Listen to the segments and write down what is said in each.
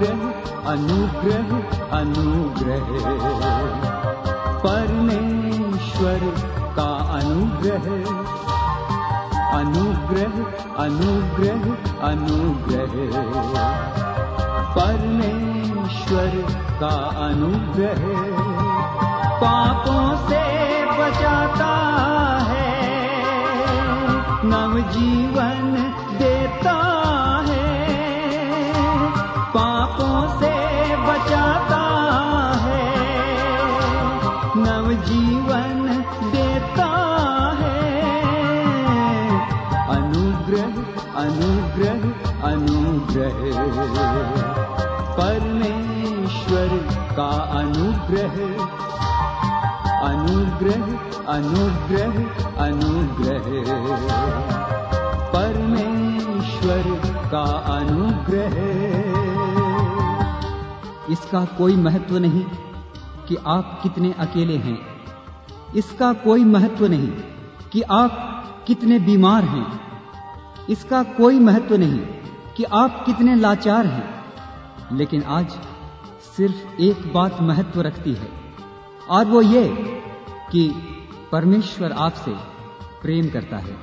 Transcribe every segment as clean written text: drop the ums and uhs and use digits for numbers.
अनुग्रह अनुग्रह अनुग्रह, परमेश्वर का अनुग्रह, अनुग्रह अनुग्रह अनुग्रह, परमेश्वर का अनुग्रह, पापों से बचाता है, नवजीवन देता है, पापों से बचाता है, नवजीवन देता है, अनुग्रह अनुग्रह अनुग्रह, परमेश्वर का अनुग्रह, अनुग्रह अनुग्रह अनुग्रह, परमेश्वर का अनुग्रह। इसका कोई महत्व नहीं कि आप कितने अकेले हैं, इसका कोई महत्व नहीं कि आप कितने बीमार हैं, इसका कोई महत्व नहीं कि आप कितने लाचार हैं, लेकिन आज सिर्फ एक बात महत्व रखती है, और वो ये कि परमेश्वर आपसे प्रेम करता है।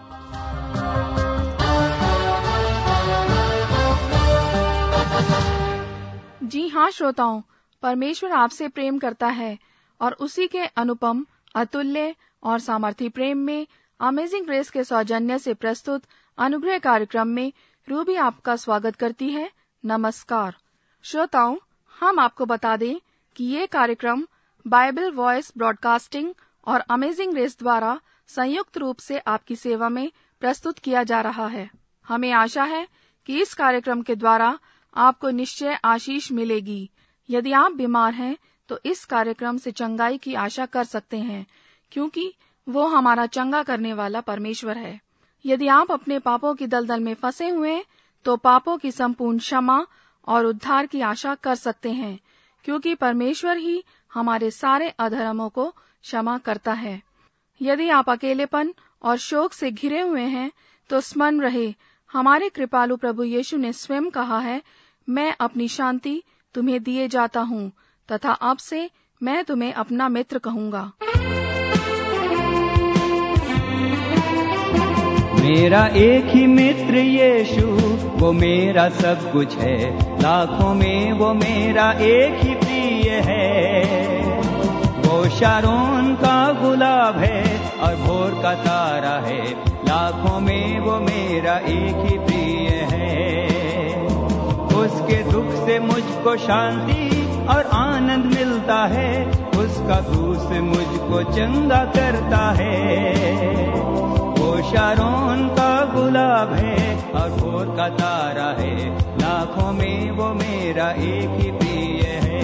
जी हाँ श्रोताओं, परमेश्वर आपसे प्रेम करता है और उसी के अनुपम, अतुल्य और सामर्थी प्रेम में अमेजिंग ग्रेस के सौजन्य से प्रस्तुत अनुग्रह कार्यक्रम में रूबी आपका स्वागत करती है। नमस्कार श्रोताओं, हम आपको बता दें कि ये कार्यक्रम बाइबल वॉइस ब्रॉडकास्टिंग और अमेजिंग ग्रेस द्वारा संयुक्त रूप से आपकी सेवा में प्रस्तुत किया जा रहा है। हमें आशा है कि इस कार्यक्रम के द्वारा आपको निश्चय आशीष मिलेगी। यदि आप बीमार हैं तो इस कार्यक्रम से चंगाई की आशा कर सकते हैं, क्योंकि वो हमारा चंगा करने वाला परमेश्वर है। यदि आप अपने पापों की दलदल में फंसे हुए हैं तो पापों की संपूर्ण क्षमा और उद्धार की आशा कर सकते हैं, क्योंकि परमेश्वर ही हमारे सारे अधर्मों को क्षमा करता है। यदि आप अकेलेपन और शोक से घिरे हुए हैं तो स्मरण रहे, हमारे कृपालु प्रभु यीशु ने स्वयं कहा है, मैं अपनी शांति तुम्हें दिए जाता हूँ, तथा अब से मैं तुम्हें अपना मित्र कहूँगा। मेरा एक ही मित्र यीशु, वो मेरा सब कुछ है, लाखों में वो मेरा एक ही प्रिय है। वो शारोन का गुलाब है और भोर का तारा है, लाखों में वो मेरा एक ही प्रिय है। उसके दुख से मुझको शांति और आनंद मिलता है, उसका क्रूस मुझको चंगा करता है। वो शारोन का गुलाब है और भोर का तारा है, लाखों में वो मेरा एक ही प्रिय है।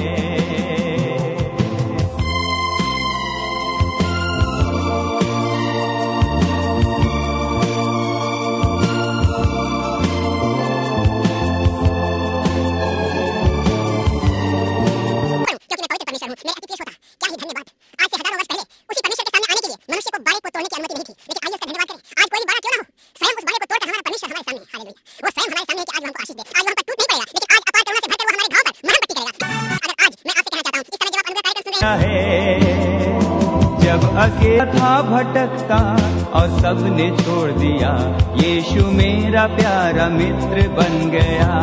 मेरा अति प्रिय श्रोता, क्या ही धन्यवाद। आज से हजारों वर्ष पहले उसी परमेश्वर के सामने आने के लिए मनुष्य को बाड़े को तोड़ने की अनुमति नहीं थी, लेकिन आइए उसका धन्यवाद करें। आज कोई भी बाड़ा क्यों ना हो, स्वयं उस बाड़े को तोड़कर हमारा परमेश्वर हमारे सामने, हालेलुया। वो स्वयं हमारे सामने है कि आज हमको आशीष दे। आज वहाँ पर टूट नहीं पड़ेगा, लेकिन आज अपार करुणा से भरकर वो हमारे घाव पर मरहम पट्टी करेगा। अगर आज मैं आपसे कहना चाहता हूँ, इस समय जब आप अनुग्रह कार्यक्रम सुन रहे हैं, जब अकेला था भटकता और सबने छोड़ दिया, यीशु मेरा प्यारा मित्र बन गया।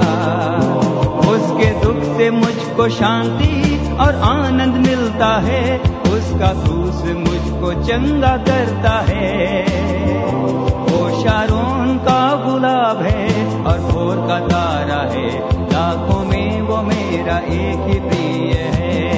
उसके दुख से मुझको शांति और आनंद मिलता है, उसका क्रूस मुझको चंगा करता है। वो शारोन का गुलाब है और भोर का तारा है, लाखों में वो मेरा एक ही प्रिय है।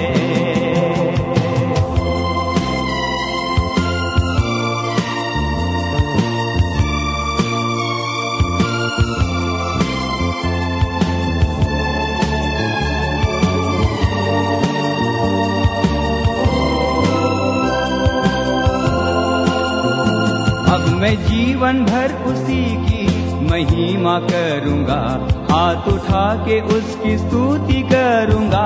अब मैं जीवन भर उसी की महिमा करूंगा, हाथ उठा के उसकी स्तुति करूंगा।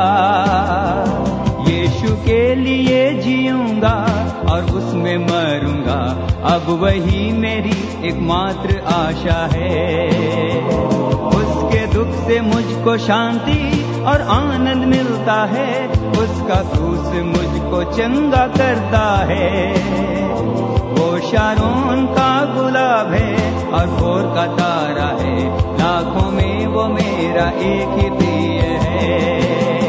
यीशु के लिए जीऊंगा और उसमें मरूंगा, अब वही मेरी एकमात्र आशा है। उसके दुख से मुझको शांति और आनंद मिलता है, उसका क्रूस मुझको चंगा करता है। वो शारोन का गुलाब है और भोर का तारा है, लाखों में वो मेरा एक ही प्रिय है।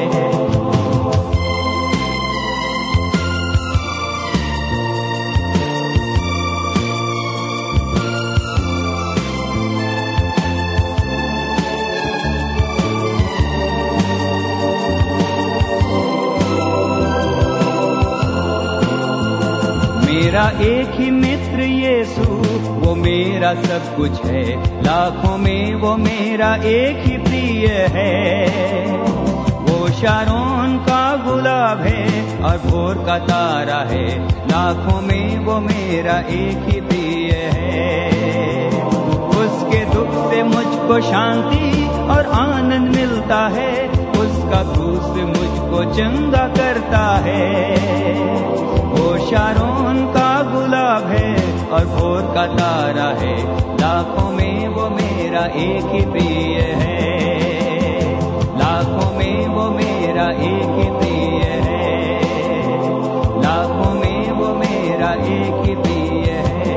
मेरा एक ही मित्र यीशु, वो मेरा सब कुछ है, लाखों में वो मेरा एक ही प्रिय है। वो शारोन का गुलाब है और भोर का तारा है, लाखों में वो मेरा एक ही प्रिय है। उसके दुख से मुझको शांति और आनंद मिलता है, उसका क्रूस मुझको चंगा करता है। वो शारोन का गुलाब है और भोर का तारा है, लाखों में वो मेरा एक ही प्रिय है। लाखों में वो मेरा एक ही प्रिय है, लाखों में वो मेरा एक ही प्रिय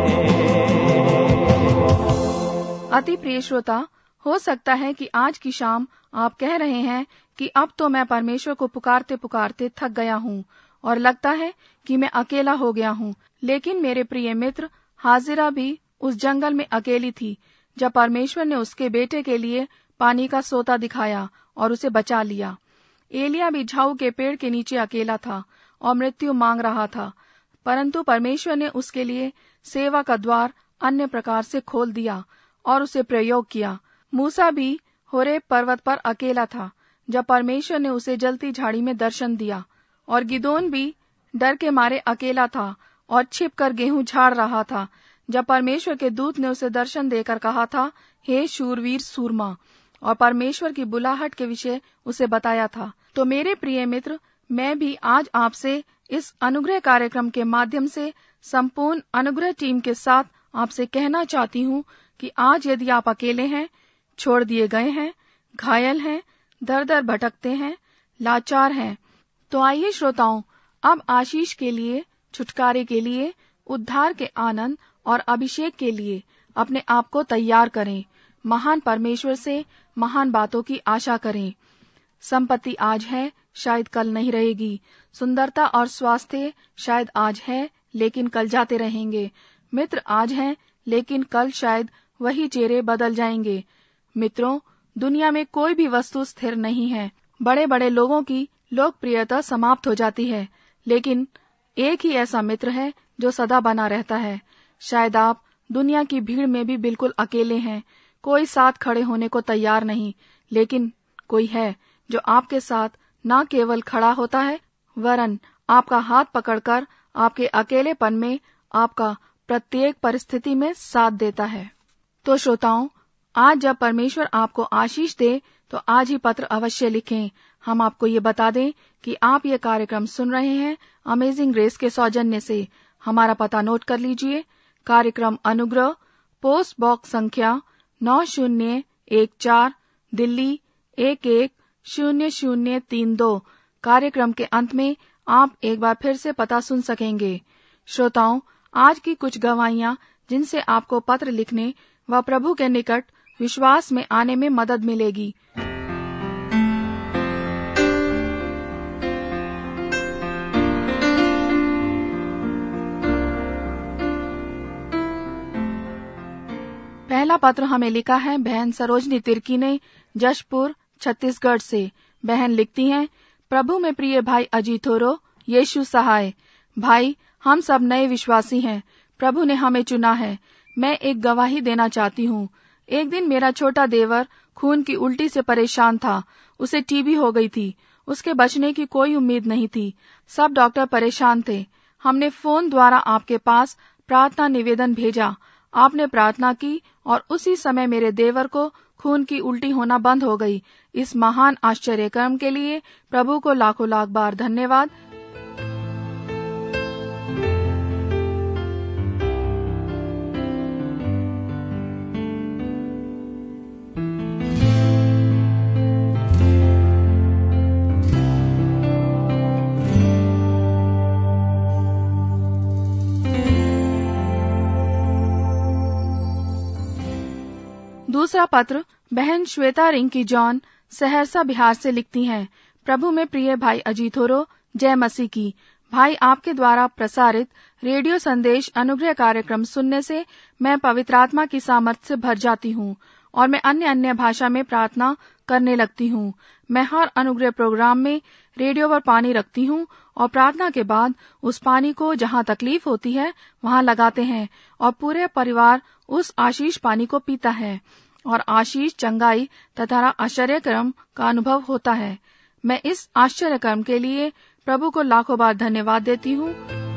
है। अति प्रिय श्रोता, हो सकता है कि आज की शाम आप कह रहे हैं कि अब तो मैं परमेश्वर को पुकारते पुकारते थक गया हूँ और लगता है कि मैं अकेला हो गया हूँ। लेकिन मेरे प्रिय मित्र, हाजिरा भी उस जंगल में अकेली थी जब परमेश्वर ने उसके बेटे के लिए पानी का सोता दिखाया और उसे बचा लिया। एलिया भी झाऊ के पेड़ के नीचे अकेला था और मृत्यु मांग रहा था, परंतु परमेश्वर ने उसके लिए सेवा का द्वार अन्य प्रकार से खोल दिया और उसे प्रयोग किया। मूसा भी होरेब पर्वत पर अकेला था जब परमेश्वर ने उसे जलती झाड़ी में दर्शन दिया, और गिदोन भी डर के मारे अकेला था और छिपकर गेहूं झाड़ रहा था जब परमेश्वर के दूत ने उसे दर्शन देकर कहा था, हे शूरवीर सूरमा, और परमेश्वर की बुलाहट के विषय उसे बताया था। तो मेरे प्रिय मित्र, मैं भी आज आपसे इस अनुग्रह कार्यक्रम के माध्यम से संपूर्ण अनुग्रह टीम के साथ आपसे कहना चाहती हूँ कि आज यदि आप अकेले हैं, छोड़ दिए गए हैं, घायल हैं, दर दर भटकते हैं, लाचार हैं, तो आइए श्रोताओं, अब आशीष के लिए, छुटकारे के लिए, उद्धार के आनंद और अभिषेक के लिए अपने आप को तैयार करें। महान परमेश्वर से महान बातों की आशा करें। संपत्ति आज है, शायद कल नहीं रहेगी। सुंदरता और स्वास्थ्य शायद आज है, लेकिन कल जाते रहेंगे। मित्र आज हैं, लेकिन कल शायद वही चेहरे बदल जाएंगे। मित्रों, दुनिया में कोई भी वस्तु स्थिर नहीं है। बड़े बड़े लोगों की लोकप्रियता समाप्त हो जाती है, लेकिन एक ही ऐसा मित्र है जो सदा बना रहता है। शायद आप दुनिया की भीड़ में भी बिल्कुल अकेले हैं, कोई साथ खड़े होने को तैयार नहीं, लेकिन कोई है जो आपके साथ न केवल खड़ा होता है, वरन आपका हाथ पकड़कर आपके अकेलेपन में, आपका प्रत्येक परिस्थिति में साथ देता है। तो श्रोताओं, आज जब परमेश्वर आपको आशीष दे तो आज ही पत्र अवश्य लिखें। हम आपको ये बता दें कि आप ये कार्यक्रम सुन रहे हैं अमेजिंग ग्रेस के सौजन्य से। हमारा पता नोट कर लीजिए। कार्यक्रम अनुग्रह, पोस्ट बॉक्स संख्या 9014, दिल्ली 110032। कार्यक्रम के अंत में आप एक बार फिर से पता सुन सकेंगे। श्रोताओं, आज की कुछ गवाहियां जिनसे आपको पत्र लिखने व प्रभु के निकट विश्वास में आने में मदद मिलेगी। पहला पत्र हमें लिखा है बहन सरोजनी तिर्की ने, जशपुर छत्तीसगढ़ से। बहन लिखती हैं, प्रभु में प्रिय भाई अजीत होरो, यीशु सहाय। भाई, हम सब नए विश्वासी हैं, प्रभु ने हमें चुना है। मैं एक गवाही देना चाहती हूँ। एक दिन मेरा छोटा देवर खून की उल्टी से परेशान था। उसे टीबी हो गई थी। उसके बचने की कोई उम्मीद नहीं थी। सब डॉक्टर परेशान थे। हमने फोन द्वारा आपके पास प्रार्थना निवेदन भेजा। आपने प्रार्थना की और उसी समय मेरे देवर को खून की उल्टी होना बंद हो गई। इस महान आश्चर्य कर्म के लिए प्रभु को लाखों लाख बार धन्यवाद। दूसरा पत्र बहन श्वेता रिंकी जॉन सहरसा बिहार से लिखती हैं। प्रभु में प्रिय भाई अजीत होरो, जय मसीह की। भाई, आपके द्वारा प्रसारित रेडियो संदेश अनुग्रह कार्यक्रम सुनने से मैं पवित्र आत्मा की सामर्थ्य से भर जाती हूँ और मैं अन्य भाषा में प्रार्थना करने लगती हूँ। मैं हर अनुग्रह प्रोग्राम में रेडियो पर पानी रखती हूँ और प्रार्थना के बाद उस पानी को जहाँ तकलीफ होती है वहाँ लगाते हैं और पूरे परिवार उस आशीष पानी को पीता है और आशीष, चंगाई तथा आश्चर्यक्रम का अनुभव होता है। मैं इस आश्चर्यक्रम के लिए प्रभु को लाखों बार धन्यवाद देती हूँ।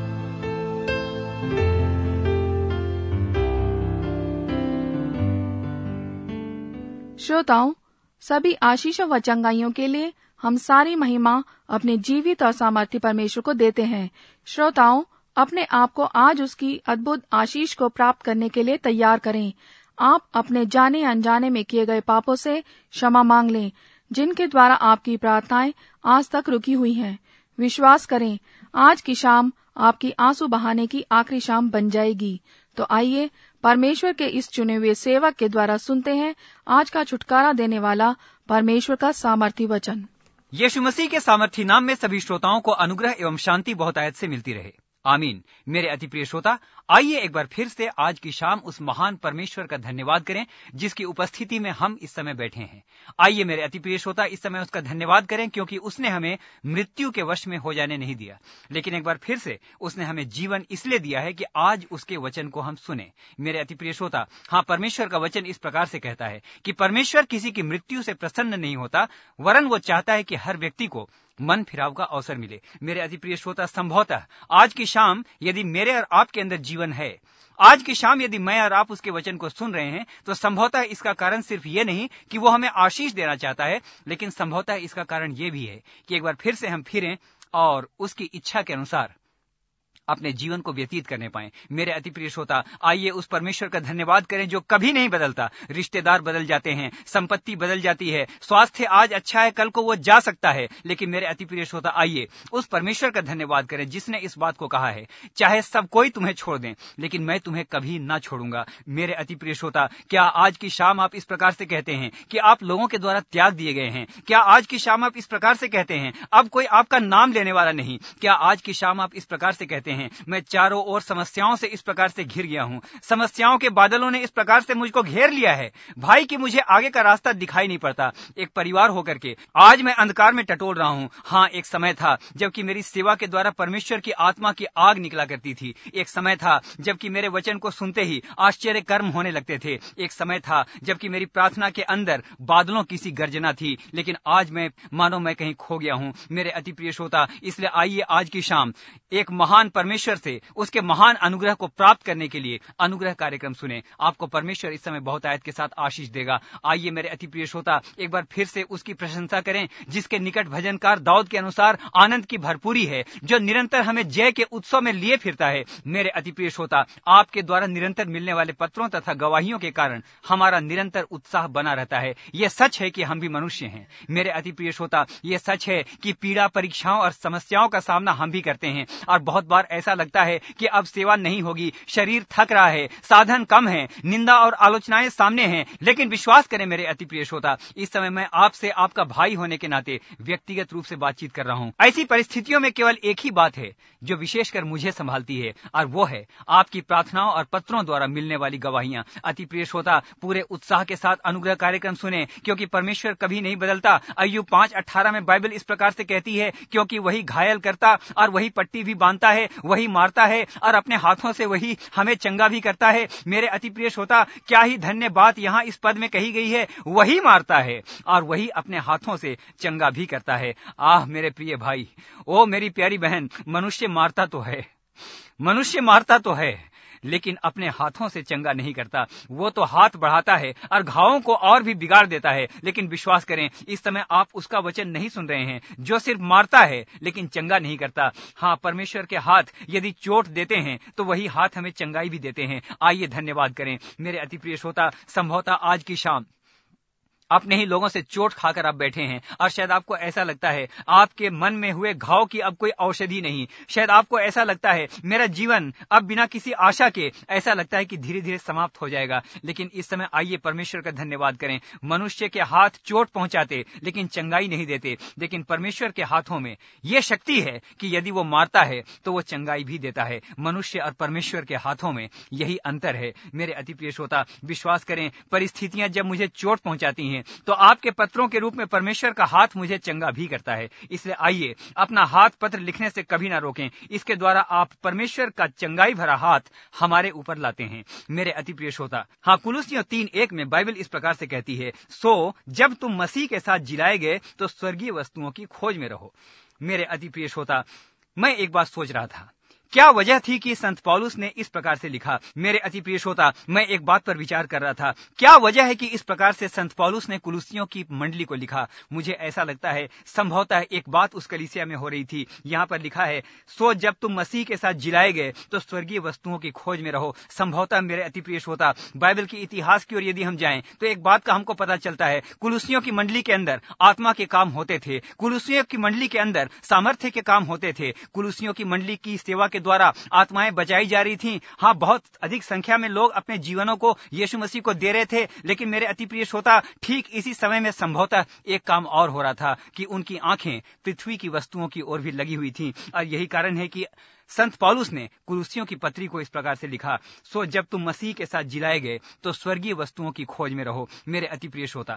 श्रोताओं, सभी आशीषों व चंगाइयों के लिए हम सारी महिमा अपने जीवित और सामर्थी परमेश्वर को देते हैं। श्रोताओं, अपने आप को आज उसकी अद्भुत आशीष को प्राप्त करने के लिए तैयार करें। आप अपने जाने अनजाने में किए गए पापों से क्षमा मांग लें, जिनके द्वारा आपकी प्रार्थनाएं आज तक रुकी हुई हैं। विश्वास करें, आज की शाम आपकी आंसू बहाने की आखिरी शाम बन जाएगी। तो आइए परमेश्वर के इस चुने हुए सेवक के द्वारा सुनते हैं आज का छुटकारा देने वाला परमेश्वर का सामर्थी वचन। यीशु मसीह के सामर्थी नाम में सभी श्रोताओं को अनुग्रह एवं शांति बहुतायत से मिलती रहे। आमीन। मेरे अति प्रिय श्रोता, आइए एक बार फिर से आज की शाम उस महान परमेश्वर का धन्यवाद करें जिसकी उपस्थिति में हम इस समय बैठे हैं। आइए मेरे अति प्रिय श्रोता, इस समय उसका धन्यवाद करें क्योंकि उसने हमें मृत्यु के वश में हो जाने नहीं दिया, लेकिन एक बार फिर से उसने हमें जीवन इसलिए दिया है कि आज उसके वचन को हम सुने। मेरे अति प्रिय श्रोता, हाँ, परमेश्वर का वचन इस प्रकार से कहता है कि परमेश्वर किसी की मृत्यु से प्रसन्न नहीं होता, वरन वो चाहता है कि हर व्यक्ति को मन फिराव का अवसर मिले। मेरे अति प्रिय श्रोता, संभवतः आज की शाम यदि मेरे और आपके अंदर जीवन है, आज की शाम यदि मैं और आप उसके वचन को सुन रहे हैं, तो संभवतः इसका कारण सिर्फ ये नहीं कि वो हमें आशीष देना चाहता है, लेकिन संभवतः इसका कारण ये भी है कि एक बार फिर से हम फिरें और उसकी इच्छा के अनुसार अपने जीवन को व्यतीत करने पाएं। मेरे अति प्रिय श्रोता, आइए उस परमेश्वर का धन्यवाद करें जो कभी नहीं बदलता। रिश्तेदार बदल जाते हैं, संपत्ति बदल जाती है, स्वास्थ्य आज अच्छा है, कल को वो जा सकता है, लेकिन मेरे अति प्रिय श्रोता, आइए उस परमेश्वर का धन्यवाद करें जिसने इस बात को कहा है, चाहे सब कोई तुम्हें छोड़ दें, लेकिन मैं तुम्हें कभी ना छोड़ूंगा। मेरे अति प्रिय श्रोता, क्या आज की शाम आप इस प्रकार से कहते हैं कि आप लोगों के द्वारा त्याग दिए गए हैं? क्या आज की शाम आप इस प्रकार से कहते हैं अब कोई आपका नाम लेने वाला नहीं? क्या आज की शाम आप इस प्रकार से कहते हैं मैं चारों ओर समस्याओं से इस प्रकार से घिर गया हूं, समस्याओं के बादलों ने इस प्रकार से मुझको घेर लिया है भाई कि मुझे आगे का रास्ता दिखाई नहीं पड़ता। एक परिवार होकर के आज मैं अंधकार में टटोल रहा हूं। हाँ, एक समय था जबकि मेरी सेवा के द्वारा परमेश्वर की आत्मा की आग निकला करती थी। एक समय था जबकि मेरे वचन को सुनते ही आश्चर्य कर्म होने लगते थे। एक समय था जबकि मेरी प्रार्थना के अंदर बादलों की सी गर्जना थी, लेकिन आज मैं मानो मैं कहीं खो गया हूं। मेरे अति प्रिय श्रोता, इसलिए आइए आज की शाम एक महान परमेश्वर से उसके महान अनुग्रह को प्राप्त करने के लिए अनुग्रह कार्यक्रम सुने। आपको परमेश्वर इस समय बहुतायत के साथ आशीष देगा। आइए मेरे अति प्रिय श्रोता, एक बार फिर से उसकी प्रशंसा करें जिसके निकट भजनकार दाऊद के अनुसार आनंद की भरपूरी है, जो निरंतर हमें जय के उत्सव में लिए फिरता है। मेरे अति प्रिय श्रोता, आपके द्वारा निरंतर मिलने वाले पत्रों तथा गवाहियों के कारण हमारा निरंतर उत्साह बना रहता है। यह सच है कि हम भी मनुष्य हैं। मेरे अति प्रिय श्रोता, यह सच है कि पीड़ा, परीक्षाओं और समस्याओं का सामना हम भी करते हैं और बहुत बार ऐसा लगता है कि अब सेवा नहीं होगी, शरीर थक रहा है, साधन कम है, निंदा और आलोचनाएं सामने हैं। लेकिन विश्वास करें मेरे अति प्रिय श्रोता, इस समय मैं आपसे आपका भाई होने के नाते व्यक्तिगत रूप से बातचीत कर रहा हूं। ऐसी परिस्थितियों में केवल एक ही बात है जो विशेषकर मुझे संभालती है, और वो है आपकी प्रार्थनाओं और पत्रों द्वारा मिलने वाली गवाहियां। अति प्रिय श्रोता, पूरे उत्साह के साथ अनुग्रह कार्यक्रम सुने, क्योंकि परमेश्वर कभी नहीं बदलता। अय्यूब 5:18 में बाइबल इस प्रकार से कहती है, क्योंकि वही घायल करता और वही पट्टी भी बांधता है, वही मारता है और अपने हाथों से वही हमें चंगा भी करता है। मेरे अति प्रिय श्रोता, क्या ही धन्य बात यहाँ इस पद में कही गई है, वही मारता है और वही अपने हाथों से चंगा भी करता है। आह मेरे प्रिय भाई, ओ मेरी प्यारी बहन, मनुष्य मारता तो है, लेकिन अपने हाथों से चंगा नहीं करता। वो तो हाथ बढ़ाता है और घावों को और भी बिगाड़ देता है। लेकिन विश्वास करें, इस समय आप उसका वचन नहीं सुन रहे हैं जो सिर्फ मारता है लेकिन चंगा नहीं करता। हाँ, परमेश्वर के हाथ यदि चोट देते हैं तो वही हाथ हमें चंगाई भी देते हैं। आइए धन्यवाद करें मेरे अति प्रिय श्रोता। संभवतः आज की शाम अपने ही लोगों से चोट खाकर आप बैठे हैं और शायद आपको ऐसा लगता है आपके मन में हुए घाव की अब कोई औषधि नहीं। शायद आपको ऐसा लगता है मेरा जीवन अब बिना किसी आशा के ऐसा लगता है कि धीरे धीरे समाप्त हो जाएगा। लेकिन इस समय आइए परमेश्वर का धन्यवाद करें। मनुष्य के हाथ चोट पहुंचाते लेकिन चंगाई नहीं देते, लेकिन परमेश्वर के हाथों में यह शक्ति है कि यदि वो मारता है तो वो चंगाई भी देता है। मनुष्य और परमेश्वर के हाथों में यही अंतर है। मेरे अति प्रिय श्रोता, विश्वास करें, परिस्थितियां जब मुझे चोट पहुंचाती हैं तो आपके पत्रों के रूप में परमेश्वर का हाथ मुझे चंगा भी करता है। इसलिए आइए अपना हाथ पत्र लिखने से कभी ना रोकें। इसके द्वारा आप परमेश्वर का चंगाई भरा हाथ हमारे ऊपर लाते हैं। मेरे अति प्रिय श्रोता, हाँ, कुलुस्सियों 3:1 में बाइबल इस प्रकार से कहती है, सो जब तुम मसीह के साथ जिलाए गए तो स्वर्गीय वस्तुओं की खोज में रहो। मेरे अति प्रिय श्रोता, मैं एक बात सोच रहा था, क्या वजह थी कि संत पौलुस ने इस प्रकार से लिखा। मेरे अति प्रिय श्रोता, मैं एक बात पर विचार कर रहा था, क्या वजह है कि इस प्रकार से संत पौलुस ने कुलुस्सियों की मंडली को लिखा। मुझे ऐसा लगता है संभवतः एक बात उस कलीसिया में हो रही थी। यहाँ पर लिखा है, सो जब तुम मसीह के साथ जिलाए गए तो स्वर्गीय वस्तुओं की खोज में रहो। संभवतः मेरे अति प्रिय श्रोता, बाइबल के इतिहास की ओर यदि हम जाएं तो एक बात का हमको पता चलता है, कुलुस्सियों की मंडली के अंदर आत्मा के काम होते थे। कुलुस्सियों की मंडली के अंदर सामर्थ्य के काम होते थे। कुलुस्सियों की मंडली की सेवा के द्वारा आत्माएं बचाई जा रही थीं। हाँ, बहुत अधिक संख्या में लोग अपने जीवनों को यीशु मसीह को दे रहे थे। लेकिन मेरे अति प्रिय श्रोता, ठीक इसी समय में संभवतः एक काम और हो रहा था कि उनकी आंखें पृथ्वी की वस्तुओं की ओर भी लगी हुई थीं। और यही कारण है कि संत पौलुस ने कुलुस्सियों की पत्री को इस प्रकार से लिखा, सो जब तुम मसीह के साथ जिलाए गए तो स्वर्गीय वस्तुओं की खोज में रहो। मेरे अति प्रिय श्रोता,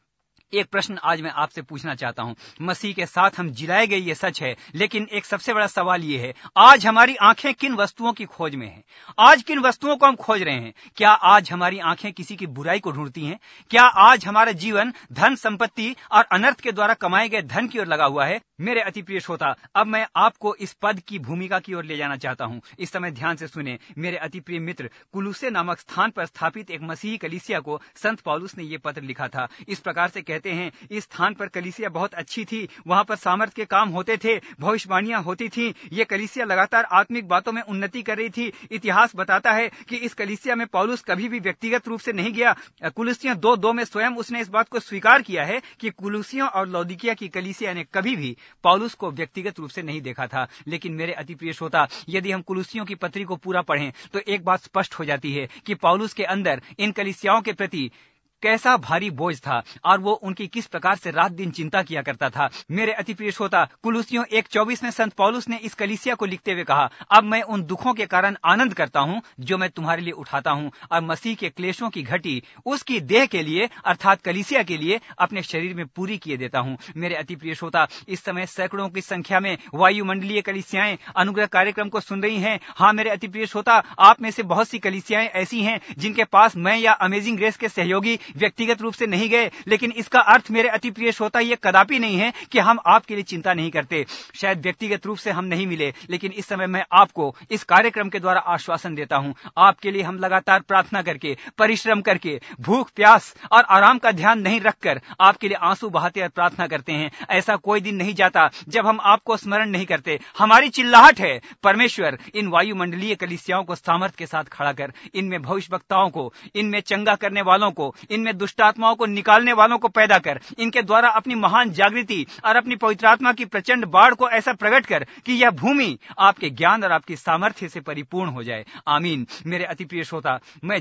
एक प्रश्न आज मैं आपसे पूछना चाहता हूं। मसीह के साथ हम जिलाए गए, ये सच है, लेकिन एक सबसे बड़ा सवाल ये है, आज हमारी आंखें किन वस्तुओं की खोज में हैं? आज किन वस्तुओं को हम खोज रहे हैं? क्या आज हमारी आंखें किसी की बुराई को ढूंढती हैं? क्या आज हमारा जीवन धन संपत्ति और अनर्थ के द्वारा कमाए गए धन की ओर लगा हुआ है? मेरे अति प्रिय श्रोता, अब मैं आपको इस पद की भूमिका की ओर ले जाना चाहता हूं। इस समय ध्यान से सुने। मेरे अति प्रिय मित्र, कुलुस्से नामक स्थान पर स्थापित एक मसीही कलीसिया को संत पौलुस ने ये पत्र लिखा था। इस प्रकार से कहते हैं, इस स्थान पर कलीसिया बहुत अच्छी थी, वहां पर सामर्थ के काम होते थे, भविष्यवाणियां होती थी। ये कलीसिया लगातार आत्मिक बातों में उन्नति कर रही थी। इतिहास बताता है कि इस कलीसिया में पौलुस कभी भी व्यक्तिगत रूप से नहीं गया। कुलुस्सियों 2:2 में स्वयं उसने इस बात को स्वीकार किया है कि कुलुस्सियों और लौदीकिया की कलीसिया ने कभी भी पौलुस को व्यक्तिगत रूप से नहीं देखा था। लेकिन मेरे अति प्रिय श्रोता, यदि हम कुलुस्सियों की पत्री को पूरा पढ़ें तो एक बात स्पष्ट हो जाती है कि पौलुस के अंदर इन कलीसियाओं के प्रति कैसा भारी बोझ था और वो उनकी किस प्रकार से रात दिन चिंता किया करता था। मेरे अति प्रिय श्रोता, कुलुस्सियों 1:24 में संत पौलुस ने इस कलीसिया को लिखते हुए कहा, अब मैं उन दुखों के कारण आनंद करता हूं जो मैं तुम्हारे लिए उठाता हूं और मसीह के क्लेशों की घटी उसकी देह के लिए अर्थात कलीसिया के लिए अपने शरीर में पूरी किए देता हूं। मेरे अति प्रिय श्रोता, इस समय सैकड़ों की संख्या में वायुमंडलीय कलीसियाएं अनुग्रह कार्यक्रम को सुन रही हैं। हाँ मेरे अति प्रिय श्रोता, आप में से बहुत सी कलीसियाएं ऐसी हैं जिनके पास मैं या अमेजिंग ग्रेस के सहयोगी व्यक्तिगत रूप से नहीं गए। लेकिन इसका अर्थ मेरे अति प्रिय श्रोता ये कदापि नहीं है कि हम आपके लिए चिंता नहीं करते। शायद व्यक्तिगत रूप से हम नहीं मिले, लेकिन इस समय मैं आपको इस कार्यक्रम के द्वारा आश्वासन देता हूं, आपके लिए हम लगातार प्रार्थना करके, परिश्रम करके, भूख प्यास और आराम का ध्यान नहीं रखकर आपके लिए आंसू बहाते और प्रार्थना करते हैं। ऐसा कोई दिन नहीं जाता जब हम आपको स्मरण नहीं करते। हमारी चिल्लाहट है, परमेश्वर इन वायुमंडलीय कलीसियाओं को सामर्थ्य के साथ खड़ा कर, इनमें भविष्यवक्ताओं को, इनमें चंगा करने वालों को, इनमें दुष्ट आत्माओं को निकालने वालों को पैदा कर, इनके द्वारा अपनी महान जागृति और अपनी पवित्र आत्मा की प्रचंड बाढ़ को ऐसा प्रकट कर कि यह भूमि आपके ज्ञान और आपकी सामर्थ्य से परिपूर्ण हो जाए। आमीन। मेरे अति प्रिय श्रोता, मैं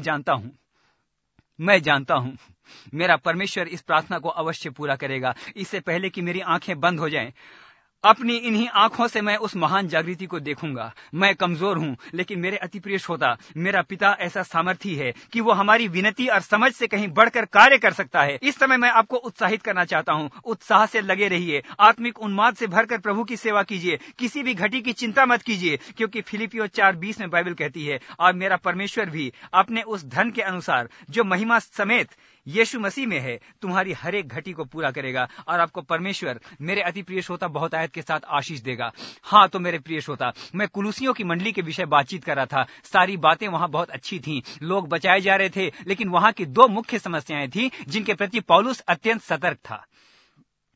जानता हूं मेरा परमेश्वर इस प्रार्थना को अवश्य पूरा करेगा। इससे पहले कि मेरी आंखें बंद हो जाएं, अपनी इन्हीं आंखों से मैं उस महान जागृति को देखूंगा। मैं कमजोर हूं, लेकिन मेरे अति प्रिय श्रोता, मेरा पिता ऐसा सामर्थी है कि वो हमारी विनती और समझ से कहीं बढ़कर कार्य कर सकता है। इस समय मैं आपको उत्साहित करना चाहता हूं, उत्साह से लगे रहिए, आत्मिक उन्माद से भरकर प्रभु की सेवा कीजिए, किसी भी घटी की चिंता मत कीजिए, क्योंकि फिलिपियों 4:20 में बाइबल कहती है, और मेरा परमेश्वर भी अपने उस धन के अनुसार जो महिमा समेत यीशु मसीह में है तुम्हारी हर एक घटी को पूरा करेगा और आपको परमेश्वर मेरे अति प्रिय श्रोता बहुत आयत के साथ आशीष देगा। हाँ तो मेरे प्रिय श्रोता, मैं कुलुस्सियों की मंडली के विषय बातचीत कर रहा था। सारी बातें वहां बहुत अच्छी थीं, लोग बचाए जा रहे थे, लेकिन वहां की 2 मुख्य समस्याएं थी जिनके प्रति पौलुस अत्यंत सतर्क था।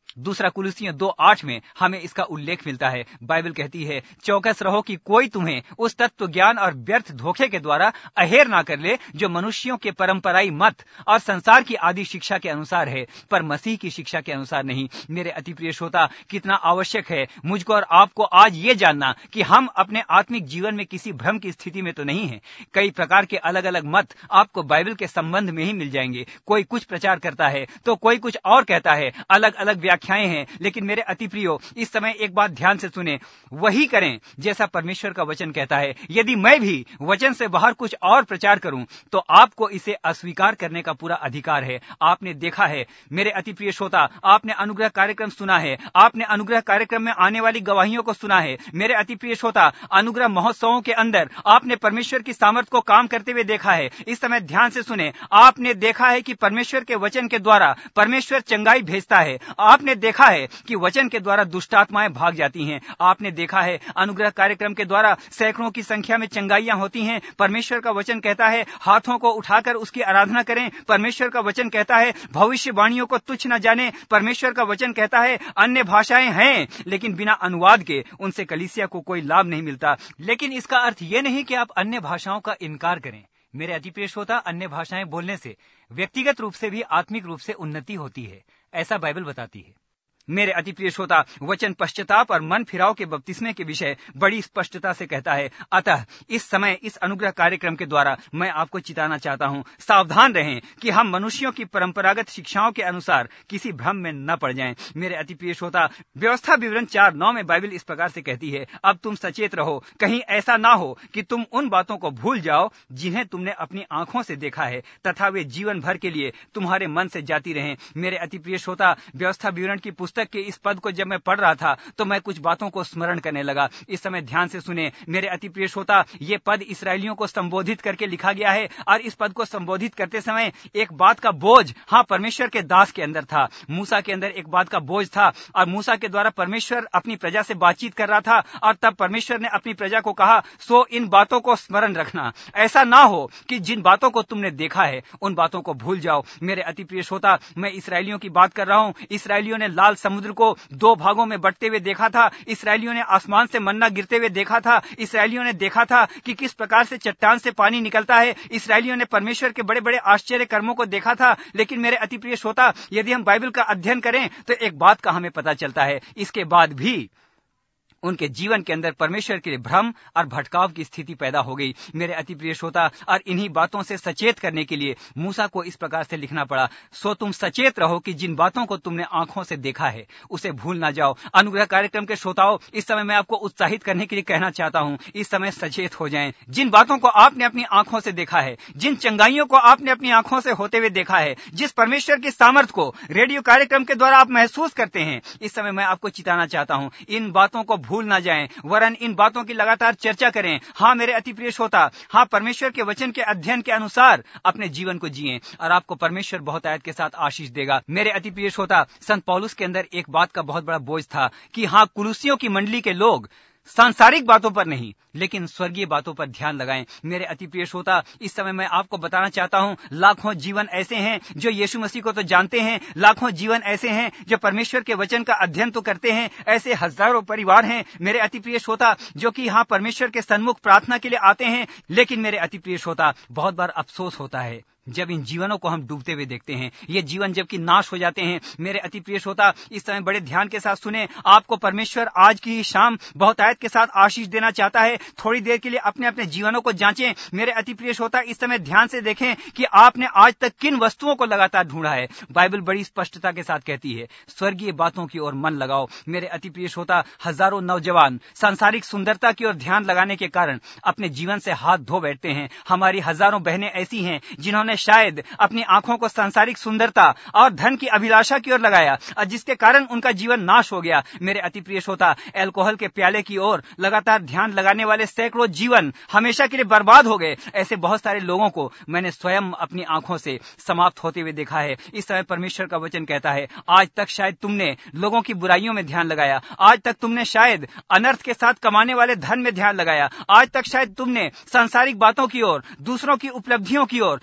दूसरा कुलुसियों 2:8 में हमें इसका उल्लेख मिलता है। बाइबल कहती है, चौकस रहो कि कोई तुम्हें उस तत्व ज्ञान और व्यर्थ धोखे के द्वारा अहेर ना कर ले जो मनुष्यों के परंपराई मत और संसार की आदि शिक्षा के अनुसार है, पर मसीह की शिक्षा के अनुसार नहीं। मेरे अति प्रिय श्रोता, कितना आवश्यक है मुझको और आपको आज ये जानना कि हम अपने आत्मिक जीवन में किसी भ्रम की स्थिति में तो नहीं है। कई प्रकार के अलग अलग मत आपको बाइबल के संबंध में ही मिल जाएंगे। कोई कुछ प्रचार करता है तो कोई कुछ और कहता है, अलग अलग व्याख्याएं हैं। लेकिन मेरे अति प्रियो, इस समय एक बात ध्यान से सुने, वही करें जैसा परमेश्वर का वचन कहता है। यदि मैं भी वचन से बाहर कुछ और प्रचार करूं तो आपको इसे अस्वीकार करने का पूरा अधिकार है। आपने देखा है मेरे अति प्रिय श्रोता, आपने अनुग्रह कार्यक्रम सुना है, आपने अनुग्रह कार्यक्रम में आने वाली गवाहियों को सुना है। मेरे अति प्रिय श्रोता, अनुग्रह महोत्सवों के अंदर आपने परमेश्वर की सामर्थ को काम करते हुए देखा है। इस समय ध्यान से सुने, आपने देखा है कि परमेश्वर के वचन के द्वारा परमेश्वर चंगाई भेजता है। आपने देखा है कि वचन के द्वारा दुष्ट आत्माएं भाग जाती हैं। आपने देखा है अनुग्रह कार्यक्रम के द्वारा सैकड़ों की संख्या में चंगाइयां होती हैं। परमेश्वर का वचन कहता है हाथों को उठाकर उसकी आराधना करें। परमेश्वर का वचन कहता है भविष्यवाणियों को तुच्छ न जाने। परमेश्वर का वचन कहता है अन्य भाषाएं हैं लेकिन बिना अनुवाद के उनसे कलीसिया को कोई लाभ नहीं मिलता। लेकिन इसका अर्थ ये नहीं कि आप अन्य भाषाओं का इनकार करें। मेरे अति प्रिय श्रोता, अन्य भाषाएं बोलने से व्यक्तिगत रूप से भी आत्मिक रूप से उन्नति होती है, ऐसा बाइबल बताती है। मेरे अति प्रिय श्रोता, वचन पश्चाताप और मन फिराव के बपतिस्मे के विषय बड़ी स्पष्टता से कहता है। अतः इस समय इस अनुग्रह कार्यक्रम के द्वारा मैं आपको चिताना चाहता हूं, सावधान रहें कि हम मनुष्यों की परंपरागत शिक्षाओं के अनुसार किसी भ्रम में न पड़ जाएं। मेरे अति प्रिय श्रोता, व्यवस्था विवरण 4:9 में बाइबल इस प्रकार से कहती है, अब तुम सचेत रहो, कहीं ऐसा ना हो कि तुम उन बातों को भूल जाओ जिन्हें तुमने अपनी आंखों से देखा है तथा वे जीवन भर के लिए तुम्हारे मन से जाती रहें। मेरे अति प्रिय श्रोता, व्यवस्था विवरण की पुस्तक के इस पद को जब मैं पढ़ रहा था तो मैं कुछ बातों को स्मरण करने लगा। इस समय ध्यान से सुने मेरे अति प्रिय श्रोता, ये पद इसराइलियों को संबोधित करके लिखा गया है और इस पद को संबोधित करते समय एक बात का बोझ परमेश्वर के दास के अंदर था। मूसा के अंदर एक बात का बोझ था और मूसा के द्वारा परमेश्वर अपनी प्रजा से बातचीत कर रहा था और तब परमेश्वर ने अपनी प्रजा को कहा, सो इन बातों को स्मरण रखना, ऐसा ना हो कि जिन बातों को तुमने देखा है उन बातों को भूल जाओ। मेरे अति प्रिय श्रोता, मैं इसराइलियों की बात कर रहा हूँ। इसराइलियों ने लाल समुद्र को 2 भागों में बंटते हुए देखा था। इसराइलियों ने आसमान से मन्ना गिरते हुए देखा था। इसराइलियों ने देखा था कि किस प्रकार से चट्टान से पानी निकलता है। इसराइलियों ने परमेश्वर के बड़े बड़े आश्चर्य कर्मों को देखा था। लेकिन मेरे अति प्रिय श्रोता, यदि हम बाइबल का अध्ययन करें तो एक बात का हमें पता चलता है, इसके बाद भी उनके जीवन के अंदर परमेश्वर के लिए भ्रम और भटकाव की स्थिति पैदा हो गई। मेरे अति प्रिय श्रोता, और इन्हीं बातों से सचेत करने के लिए मूसा को इस प्रकार से लिखना पड़ा, सो तुम सचेत रहो कि जिन बातों को तुमने आंखों से देखा है उसे भूल ना जाओ। अनुग्रह कार्यक्रम के श्रोताओं, इस समय मैं आपको उत्साहित करने के लिए कहना चाहता हूं, इस समय सचेत हो जाएं। जिन बातों को आपने अपनी आंखों से देखा है, जिन चंगाइयों को आपने अपनी आंखों से होते हुए देखा है, जिस परमेश्वर की सामर्थ को रेडियो कार्यक्रम के द्वारा आप महसूस करते हैं, इस समय मैं आपको चिताना चाहता हूं, इन बातों को भूल ना जाएं, वरन इन बातों की लगातार चर्चा करें। हाँ मेरे अति प्रिय श्रोता, हाँ परमेश्वर के वचन के अध्ययन के अनुसार अपने जीवन को जिएं और आपको परमेश्वर बहुत आयत के साथ आशीष देगा। मेरे अति प्रिय श्रोता, संत पौलुस के अंदर एक बात का बहुत बड़ा बोझ था कि हाँ, कुलुसियों की मंडली के लोग सांसारिक बातों पर नहीं लेकिन स्वर्गीय बातों पर ध्यान लगाएं। मेरे अति प्रिय श्रोता, इस समय मैं आपको बताना चाहता हूं, लाखों जीवन ऐसे हैं जो यीशु मसीह को तो जानते हैं, लाखों जीवन ऐसे हैं जो परमेश्वर के वचन का अध्ययन तो करते हैं, ऐसे हजारों परिवार हैं मेरे अति प्रिय श्रोता जो कि यहाँ परमेश्वर के सन्मुख प्रार्थना के लिए आते हैं। लेकिन मेरे अति प्रिय श्रोता, बहुत बार अफसोस होता है जब इन जीवनों को हम डूबते हुए देखते हैं, ये जीवन जबकि नाश हो जाते हैं। मेरे अति प्रिय श्रोता, इस समय बड़े ध्यान के साथ सुने, आपको परमेश्वर आज की शाम बहुत आयत के साथ आशीष देना चाहता है। थोड़ी देर के लिए अपने अपने जीवनों को जांचें। मेरे अति प्रिय श्रोता, इस समय ध्यान से देखें कि आपने आज तक किन वस्तुओं को लगातार ढूंढा है। बाइबल बड़ी स्पष्टता के साथ कहती है, स्वर्गीय बातों की ओर मन लगाओ। मेरे अति प्रिय श्रोता, हजारों नौजवान सांसारिक सुंदरता की ओर ध्यान लगाने के कारण अपने जीवन से हाथ धो बैठते हैं। हमारी हजारों बहनें ऐसी हैं जिन्होंने शायद अपनी आंखों को सांसारिक सुंदरता और धन की अभिलाषा की ओर लगाया और जिसके कारण उनका जीवन नाश हो गया। मेरे अति प्रिय श्रोता, अल्कोहल के प्याले की ओर लगातार ध्यान लगाने वाले सैकड़ों जीवन हमेशा के लिए बर्बाद हो गए। ऐसे बहुत सारे लोगों को मैंने स्वयं अपनी आंखों से समाप्त होते हुए देखा है। इस समय परमेश्वर का वचन कहता है, आज तक शायद तुमने लोगों की बुराइयों में ध्यान लगाया, आज तक तुमने शायद अनर्थ के साथ कमाने वाले धन में ध्यान लगाया, आज तक शायद तुमने सांसारिक बातों की ओर, दूसरों की उपलब्धियों की ओर, दूसरों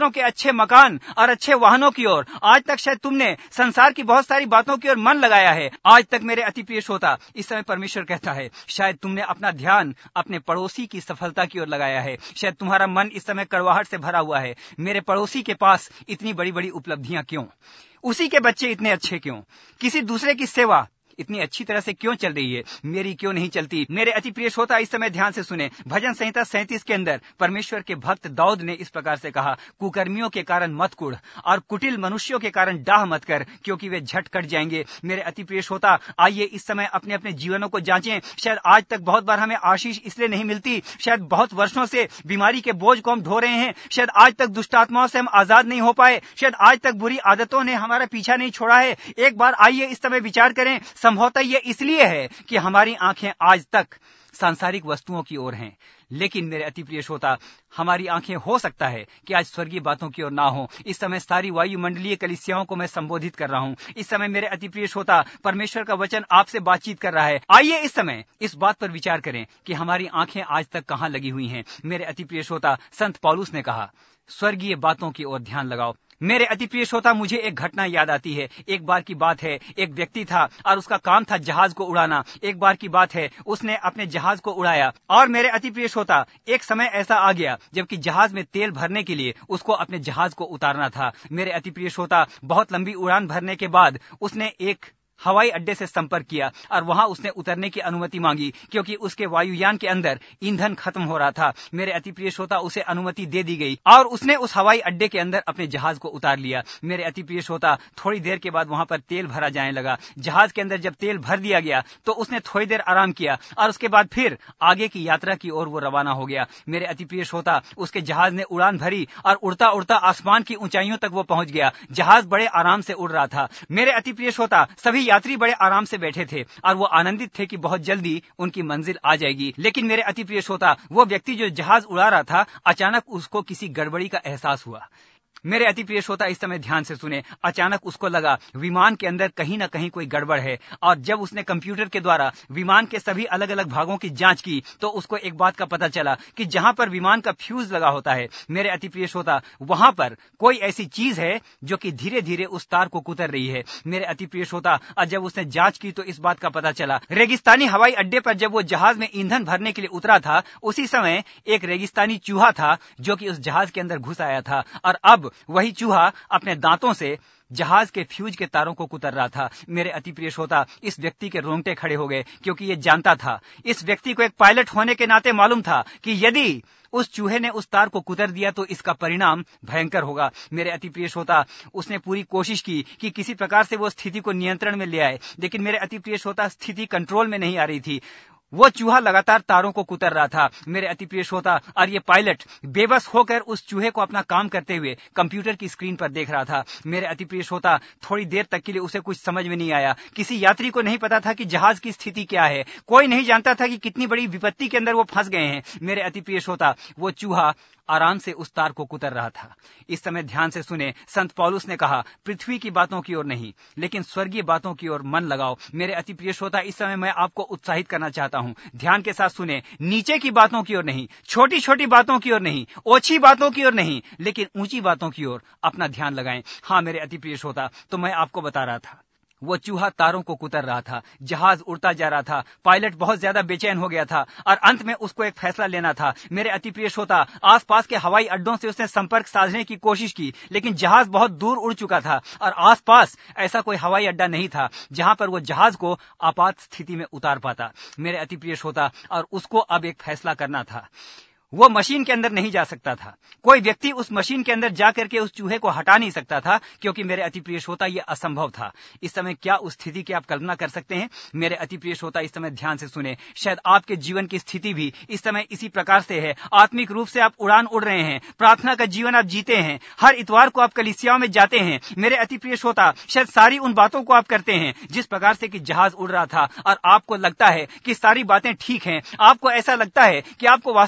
दूसरों के अच्छे मकान और अच्छे वाहनों की ओर, आज तक शायद तुमने संसार की बहुत सारी बातों की ओर मन लगाया है। आज तक मेरे अति प्रिय श्रोता, इस समय परमेश्वर कहता है शायद तुमने अपना ध्यान अपने पड़ोसी की सफलता की ओर लगाया है। शायद तुम्हारा मन इस समय कड़वाहट से भरा हुआ है। मेरे पड़ोसी के पास इतनी बड़ी बड़ी उपलब्धियां क्यों? उसी के बच्चे इतने अच्छे क्यों? किसी दूसरे की सेवा इतनी अच्छी तरह से क्यों चल रही है, मेरी क्यों नहीं चलती? मेरे अति प्रिय श्रोता, इस समय ध्यान से सुने। भजन संहिता 37 के अंदर परमेश्वर के भक्त दाऊद ने इस प्रकार से कहा, कुकर्मियों के कारण मत कुढ़ और कुटिल मनुष्यों के कारण डाह मत कर, क्योंकि वे झट कट जाएंगे। मेरे अति प्रिय श्रोता, आइए इस समय अपने अपने जीवनों को जांचें। शायद आज तक बहुत बार हमें आशीष इसलिए नहीं मिलती, शायद बहुत वर्षों से बीमारी के बोझ को हम ढो रहे हैं, शायद आज तक दुष्ट आत्माओं से हम आजाद नहीं हो पाए, शायद आज तक बुरी आदतों ने हमारा पीछा नहीं छोड़ा है। एक बार आइए इस समय विचार करें। संभवतः ये इसलिए है कि हमारी आंखें आज तक सांसारिक वस्तुओं की ओर हैं, लेकिन मेरे अति प्रिय श्रोता, हमारी आंखें हो सकता है कि आज स्वर्गीय बातों की ओर ना हो। इस समय सारी वायुमंडलीय कलीसियाओं को मैं संबोधित कर रहा हूं। इस समय मेरे अति प्रिय श्रोता, परमेश्वर का वचन आपसे बातचीत कर रहा है। आइए इस समय इस बात पर विचार करें कि हमारी आंखें आज तक कहां लगी हुई हैं। मेरे अति प्रिय श्रोता, संत पौलुस ने कहा, स्वर्गीय बातों की ओर ध्यान लगाओ। मेरे अति प्रिय श्रोता, मुझे एक घटना याद आती है। एक बार की बात है, एक व्यक्ति था और उसका काम था जहाज को उड़ाना। एक बार की बात है, उसने अपने जहाज को उड़ाया और मेरे अति प्रिय श्रोता, एक समय ऐसा आ गया जबकि जहाज में तेल भरने के लिए उसको अपने जहाज को उतारना था। मेरे अति प्रिय श्रोता, बहुत लंबी उड़ान भरने के बाद उसने एक हवाई अड्डे से संपर्क किया और वहां उसने उतरने की अनुमति मांगी, क्योंकि उसके वायुयान के अंदर ईंधन खत्म हो रहा था। मेरे अति प्रिय श्रोता, उसे अनुमति दे दी गई और उसने उस हवाई अड्डे के अंदर अपने जहाज को उतार लिया। मेरे अति प्रिय श्रोता, थोड़ी देर के बाद वहां पर तेल भरा जाने लगा। जहाज के अंदर जब तेल भर दिया गया तो उसने थोड़ी देर आराम किया और उसके बाद फिर आगे की यात्रा की ओर वो रवाना हो गया। मेरे अति प्रिय श्रोता, उसके जहाज ने उड़ान भरी और उड़ता उड़ता आसमान की ऊंचाइयों तक वो पहुंच गया। जहाज बड़े आराम से उड़ रहा था। मेरे अति प्रिय श्रोता, सभी यात्री बड़े आराम से बैठे थे और वो आनंदित थे कि बहुत जल्दी उनकी मंजिल आ जाएगी। लेकिन मेरे अति प्रिय श्रोता, वो व्यक्ति जो जहाज उड़ा रहा था, अचानक उसको किसी गड़बड़ी का एहसास हुआ। मेरे अति प्रिय श्रोता, इस समय ध्यान से सुने। अचानक उसको लगा विमान के अंदर कहीं ना कहीं कोई गड़बड़ है और जब उसने कंप्यूटर के द्वारा विमान के सभी अलग अलग भागों की जांच की तो उसको एक बात का पता चला कि जहां पर विमान का फ्यूज लगा होता है, मेरे अति प्रिय श्रोता, वहां पर कोई ऐसी चीज है जो कि धीरे धीरे उस तार को कुतर रही है। मेरे अति प्रिय श्रोता, और जब उसने जांच की तो इस बात का पता चला, रेगिस्तानी हवाई अड्डे पर जब वो जहाज में ईंधन भरने के लिए उतरा था, उसी समय एक रेगिस्तानी चूहा था जो कि उस जहाज के अंदर घुस आया था और अब वही चूहा अपने दांतों से जहाज के फ्यूज के तारों को कुतर रहा था। मेरे अति प्रिय श्रोता, इस व्यक्ति के रोंगटे खड़े हो गए, क्योंकि ये जानता था, इस व्यक्ति को एक पायलट होने के नाते मालूम था कि यदि उस चूहे ने उस तार को कुतर दिया तो इसका परिणाम भयंकर होगा। मेरे अति प्रिय श्रोता, उसने पूरी कोशिश की कि किसी प्रकार से वो स्थिति को नियंत्रण में ले आए, लेकिन मेरे अति प्रिय श्रोता, स्थिति कंट्रोल में नहीं आ रही थी। वो चूहा लगातार तारों को कुतर रहा था। मेरे अति प्रिय श्रोता, और ये पायलट बेबस होकर उस चूहे को अपना काम करते हुए कंप्यूटर की स्क्रीन पर देख रहा था। मेरे अति प्रिय श्रोता, थोड़ी देर तक के लिए उसे कुछ समझ में नहीं आया। किसी यात्री को नहीं पता था कि जहाज की स्थिति क्या है, कोई नहीं जानता था कि कितनी बड़ी विपत्ति के अंदर वो फंस गए हैं। मेरे अति प्रिय श्रोता, वो चूहा आराम से उस तार को कुतर रहा था। इस समय ध्यान से सुने, संत पौलुस ने कहा, पृथ्वी की बातों की ओर नहीं लेकिन स्वर्गीय बातों की ओर मन लगाओ। मेरे अति प्रिय श्रोता, इस समय मैं आपको उत्साहित करना चाहता हूं। ध्यान के साथ सुने, नीचे की बातों की ओर नहीं, छोटी छोटी बातों की ओर नहीं, ओछी बातों की ओर नहीं, लेकिन ऊंची बातों की ओर अपना ध्यान लगाएं। हाँ मेरे अति प्रिय श्रोता, तो मैं आपको बता रहा था, वो चूहा तारों को कुतर रहा था, जहाज उड़ता जा रहा था, पायलट बहुत ज्यादा बेचैन हो गया था और अंत में उसको एक फैसला लेना था। मेरे अति प्रिय श्रोता, आसपास के हवाई अड्डों से उसने संपर्क साधने की कोशिश की, लेकिन जहाज बहुत दूर उड़ चुका था और आसपास ऐसा कोई हवाई अड्डा नहीं था जहां पर वो जहाज को आपात स्थिति में उतार पाता। मेरे अति प्रिय श्रोता, और उसको अब एक फैसला करना था। वो मशीन के अंदर नहीं जा सकता था, कोई व्यक्ति उस मशीन के अंदर जाकर के उस चूहे को हटा नहीं सकता था, क्योंकि मेरे अति प्रिय श्रोता, ये असंभव था। इस समय क्या उस स्थिति की आप कल्पना कर सकते हैं? मेरे अति प्रिय श्रोता, इस समय ध्यान से सुने, शायद आपके जीवन की स्थिति भी इस समय इसी प्रकार से है। आत्मिक रूप से आप उड़ान उड़ रहे हैं, प्रार्थना का जीवन आप जीते हैं, हर इतवार को आप कलीसियाओं में जाते हैं। मेरे अति प्रिय श्रोता, शायद सारी उन बातों को आप करते हैं जिस प्रकार से कि जहाज उड़ रहा था और आपको लगता है कि सारी बातें ठीक हैं। आपको ऐसा लगता है कि आपको वास्तव में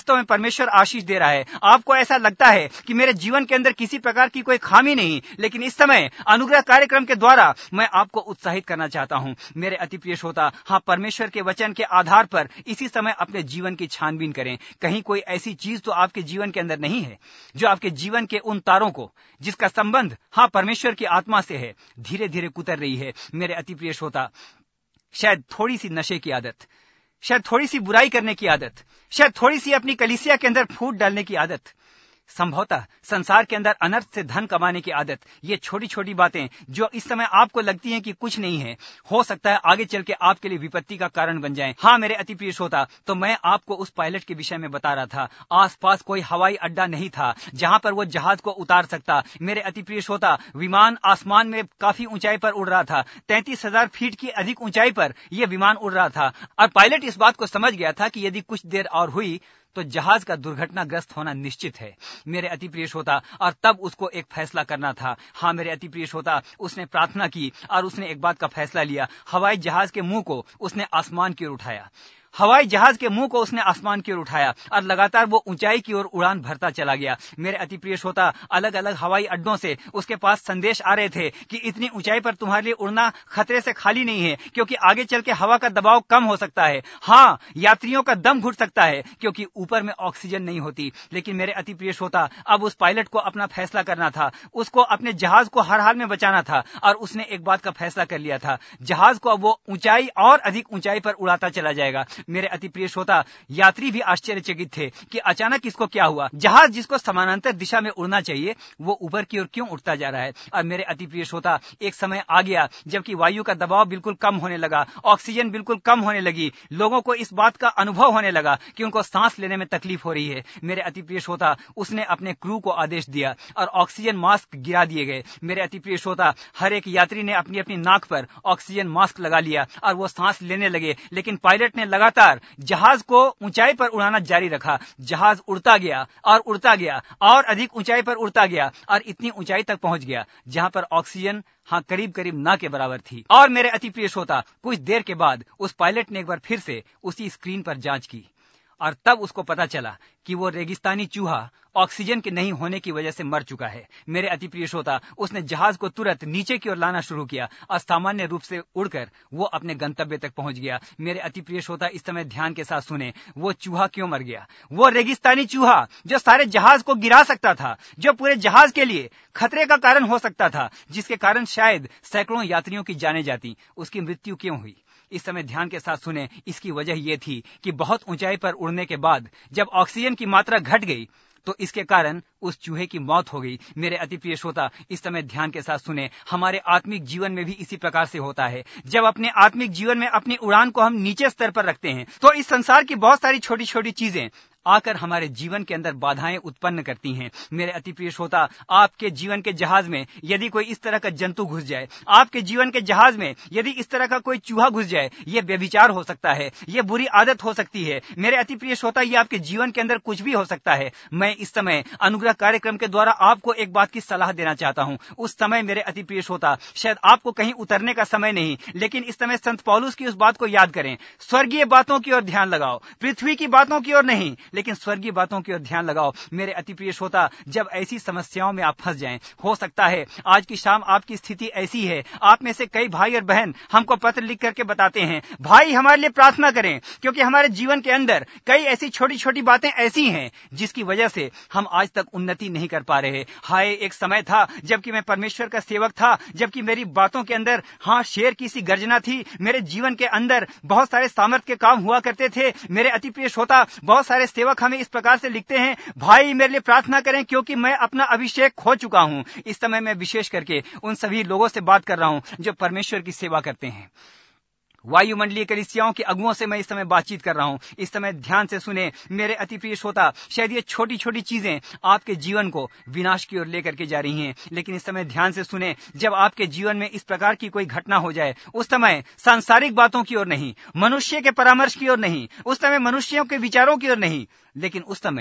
परमेश्वर आशीष दे रहा है। आपको ऐसा लगता है कि मेरे जीवन के अंदर किसी प्रकार की कोई खामी नहीं, लेकिन इस समय अनुग्रह कार्यक्रम के द्वारा मैं आपको उत्साहित करना चाहता हूं। मेरे अति प्रिय श्रोता, हाँ, परमेश्वर के वचन के आधार पर इसी समय अपने जीवन की छानबीन करें। कहीं कोई ऐसी चीज तो आपके जीवन के अंदर नहीं है जो आपके जीवन के उन तारों को, जिसका संबंध हाँ परमेश्वर की आत्मा से है, धीरे धीरे कुतर रही है। मेरे अति प्रिय श्रोता, शायद थोड़ी सी नशे की आदत, शायद थोड़ी सी बुराई करने की आदत, शायद थोड़ी सी अपनी कलीसिया के अंदर फूट डालने की आदत, संभवतः संसार के अंदर अनर्थ से धन कमाने की आदत, ये छोटी छोटी बातें जो इस समय आपको लगती हैं कि कुछ नहीं है, हो सकता है आगे चल के आपके लिए विपत्ति का कारण बन जाएं। हाँ मेरे अति प्रिय श्रोता, तो मैं आपको उस पायलट के विषय में बता रहा था। आसपास कोई हवाई अड्डा नहीं था जहां पर वो जहाज को उतार सकता। मेरे अति प्रिय श्रोता, विमान आसमान में काफी ऊंचाई पर उड़ रहा था। 33,000 फीट की अधिक ऊंचाई पर यह विमान उड़ रहा था और पायलट इस बात को समझ गया था कि यदि कुछ देर और हुई तो जहाज का दुर्घटनाग्रस्त होना निश्चित है। मेरे अति प्रिय श्रोता, और तब उसको एक फैसला करना था। हाँ मेरे अति प्रिय श्रोता, उसने प्रार्थना की और उसने एक बात का फैसला लिया। हवाई जहाज के मुंह को उसने आसमान की ओर उठाया, हवाई जहाज के मुंह को उसने आसमान की ओर उठाया और लगातार वो ऊंचाई की ओर उड़ान भरता चला गया। मेरे अति प्रिय श्रोता, अलग अलग हवाई अड्डों से उसके पास संदेश आ रहे थे कि इतनी ऊंचाई पर तुम्हारे लिए उड़ना खतरे से खाली नहीं है, क्योंकि आगे चल के हवा का दबाव कम हो सकता है। हाँ, यात्रियों का दम घुट सकता है क्योंकि ऊपर में ऑक्सीजन नहीं होती। लेकिन मेरे अति प्रिय श्रोता, अब उस पायलट को अपना फैसला करना था। उसको अपने जहाज को हर हाल में बचाना था और उसने एक बात का फैसला कर लिया था, जहाज को अब वो ऊंचाई और अधिक ऊंचाई पर उड़ाता चला जाएगा। मेरे अति प्रिय श्रोता, यात्री भी आश्चर्यचकित थे कि अचानक इसको क्या हुआ। जहाज जिसको समानांतर दिशा में उड़ना चाहिए वो ऊपर की ओर क्यों उड़ता जा रहा है। और मेरे अति प्रिय श्रोता, एक समय आ गया जबकि वायु का दबाव बिल्कुल कम होने लगा, ऑक्सीजन बिल्कुल कम होने लगी। लोगों को इस बात का अनुभव होने लगा कि उनको सांस लेने में तकलीफ हो रही है। मेरे अति प्रिय श्रोता, उसने अपने क्रू को आदेश दिया और ऑक्सीजन मास्क गिरा दिए गए। मेरे अति प्रिय श्रोता, हर एक यात्री ने अपनी अपनी नाक पर ऑक्सीजन मास्क लगा लिया और वो सांस लेने लगे। लेकिन पायलट ने लगातार जहाज को ऊंचाई पर उड़ाना जारी रखा। जहाज उड़ता गया और उड़ता गया और अधिक ऊंचाई पर उड़ता गया और इतनी ऊंचाई तक पहुंच गया जहां पर ऑक्सीजन हाँ करीब करीब ना के बराबर थी। और मेरे अति प्रिय श्रोता, कुछ देर के बाद उस पायलट ने एक बार फिर से उसी स्क्रीन पर जांच की और तब उसको पता चला कि वो रेगिस्तानी चूहा ऑक्सीजन के नहीं होने की वजह से मर चुका है। मेरे अति प्रिय श्रोता, उसने जहाज को तुरंत नीचे की ओर लाना शुरू किया और सामान्य रूप से उड़कर वो अपने गंतव्य तक पहुंच गया। मेरे अति प्रिय श्रोता, इस समय ध्यान के साथ सुने, वो चूहा क्यों मर गया। वो रेगिस्तानी चूहा जो सारे जहाज को गिरा सकता था, जो पूरे जहाज के लिए खतरे का कारण हो सकता था, जिसके कारण शायद सैकड़ों यात्रियों की जाने जाती, उसकी मृत्यु क्यों हुई। इस समय ध्यान के साथ सुने, इसकी वजह यह थी कि बहुत ऊंचाई पर उड़ने के बाद जब ऑक्सीजन की मात्रा घट गई तो इसके कारण उस चूहे की मौत हो गई। मेरे अति प्रिय श्रोता, इस समय ध्यान के साथ सुने, हमारे आत्मिक जीवन में भी इसी प्रकार से होता है। जब अपने आत्मिक जीवन में अपनी उड़ान को हम नीचे स्तर पर रखते हैं तो इस संसार की बहुत सारी छोटी छोटी चीजें आकर हमारे जीवन के अंदर बाधाएं उत्पन्न करती हैं। मेरे अति प्रिय श्रोता, आपके जीवन के जहाज में यदि कोई इस तरह का जंतु घुस जाए, आपके जीवन के जहाज में यदि इस तरह का कोई चूहा घुस जाए, ये व्यभिचार हो सकता है, ये बुरी आदत हो सकती है। मेरे अति प्रिय श्रोता, ये आपके जीवन के अंदर कुछ भी हो सकता है। मैं इस समय अनुग्रह कार्यक्रम के द्वारा आपको एक बात की सलाह देना चाहता हूँ। उस समय मेरे अति प्रिय श्रोता, शायद आपको कहीं उतरने का समय नहीं, लेकिन इस समय संत पौलुस की उस बात को याद करें, स्वर्गीय बातों की ओर ध्यान लगाओ, पृथ्वी की बातों की ओर नहीं, लेकिन स्वर्गीय बातों की ओर ध्यान लगाओ। मेरे अति प्रिय श्रोता, जब ऐसी समस्याओं में आप फंस जाएं, हो सकता है आज की शाम आपकी स्थिति ऐसी है, आप में से कई भाई और बहन हमको पत्र लिख करके बताते हैं, भाई हमारे लिए प्रार्थना करें, क्योंकि हमारे जीवन के अंदर कई ऐसी छोटी छोटी बातें ऐसी हैं जिसकी वजह से हम आज तक उन्नति नहीं कर पा रहे। हाय, एक समय था जबकि मैं परमेश्वर का सेवक था, जबकि मेरी बातों के अंदर हाँ शेर की सी गर्जना थी, मेरे जीवन के अंदर बहुत सारे सामर्थ के काम हुआ करते थे। मेरे अति प्रिय श्रोता, बहुत सारे सेवक हमें इस प्रकार से लिखते हैं, भाई मेरे लिए प्रार्थना करें क्योंकि मैं अपना अभिषेक खो चुका हूं। इस समय मैं विशेष करके उन सभी लोगों से बात कर रहा हूं जो परमेश्वर की सेवा करते हैं। वायुमंडलीय कलीसियाओं के अगुओं से मैं इस समय बातचीत कर रहा हूं। इस समय ध्यान से सुने मेरे अति प्रिय श्रोता, शायद ये छोटी छोटी चीजें आपके जीवन को विनाश की ओर लेकर के जा रही हैं, लेकिन इस समय ध्यान से सुने, जब आपके जीवन में इस प्रकार की कोई घटना हो जाए, उस समय सांसारिक बातों की ओर नहीं, मनुष्य के परामर्श की ओर नहीं, उस समय मनुष्यों के विचारों की ओर नहीं, लेकिन उस समय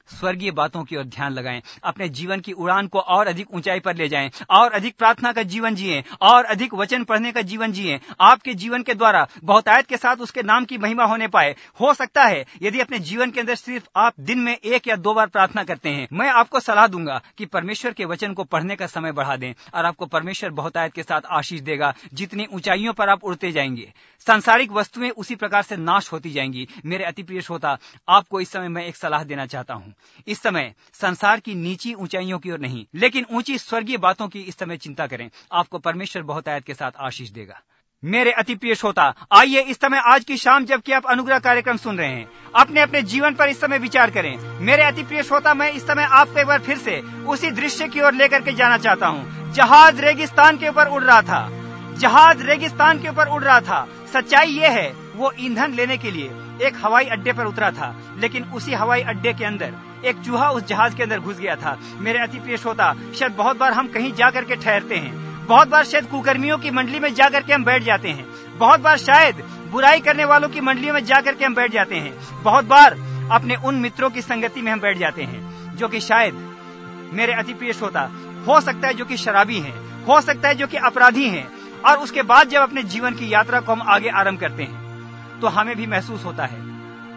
स्वर्गीय बातों की ओर ध्यान लगाएं, अपने जीवन की उड़ान को और अधिक ऊंचाई पर ले जाएं, और अधिक प्रार्थना का जीवन जिएं, और अधिक वचन पढ़ने का जीवन जिएं। आपके जीवन के द्वारा बहुतायत के साथ उसके नाम की महिमा होने पाए। हो सकता है यदि अपने जीवन के अंदर सिर्फ आप दिन में 1 या 2 बार प्रार्थना करते हैं, मैं आपको सलाह दूंगा कि परमेश्वर के वचन को पढ़ने का समय बढ़ा दें, और आपको परमेश्वर बहुतायत के साथ आशीष देगा। जितनी ऊंचाइयों पर आप उड़ते जाएंगे, सांसारिक वस्तुएं उसी प्रकार से नाश होती जाएंगी। मेरे अति प्रिय श्रोता, आपको इस समय मैं एक सलाह देना चाहता हूं। इस समय संसार की नीची ऊंचाइयों की ओर नहीं, लेकिन ऊंची स्वर्गीय बातों की इस समय चिंता करें। आपको परमेश्वर बहुतायत के साथ आशीष देगा। मेरे अति प्रिय श्रोता, आइए इस समय आज की शाम जबकि आप अनुग्रह कार्यक्रम सुन रहे हैं, अपने अपने जीवन पर इस समय विचार करें। मेरे अति प्रिय श्रोता, मैं इस समय आपको एक बार फिर से उसी दृश्य की ओर लेकर के जाना चाहता हूँ। जहाज रेगिस्तान के ऊपर उड़ रहा था, जहाज रेगिस्तान के ऊपर उड़ रहा था। सच्चाई ये है, वो ईंधन लेने के लिए एक हवाई अड्डे पर उतरा था, लेकिन उसी हवाई अड्डे के अंदर एक चूहा उस जहाज के अंदर घुस गया था। मेरे अति प्रिय श्रोता, शायद बहुत बार हम कहीं जा करके ठहरते हैं, बहुत बार शायद कुकर्मियों की मंडली में जा करके हम बैठ जाते हैं, बहुत बार शायद बुराई करने वालों की मंडलियों में जा करके हम बैठ जाते हैं, बहुत बार अपने उन मित्रों की संगति में हम बैठ जाते हैं जो कि शायद, मेरे अति प्रिय श्रोता, हो सकता है जो कि शराबी हैं, हो सकता है जो कि अपराधी हैं। और उसके बाद जब अपने जीवन की यात्रा को हम आगे आरंभ करते हैं, तो हमें भी महसूस होता है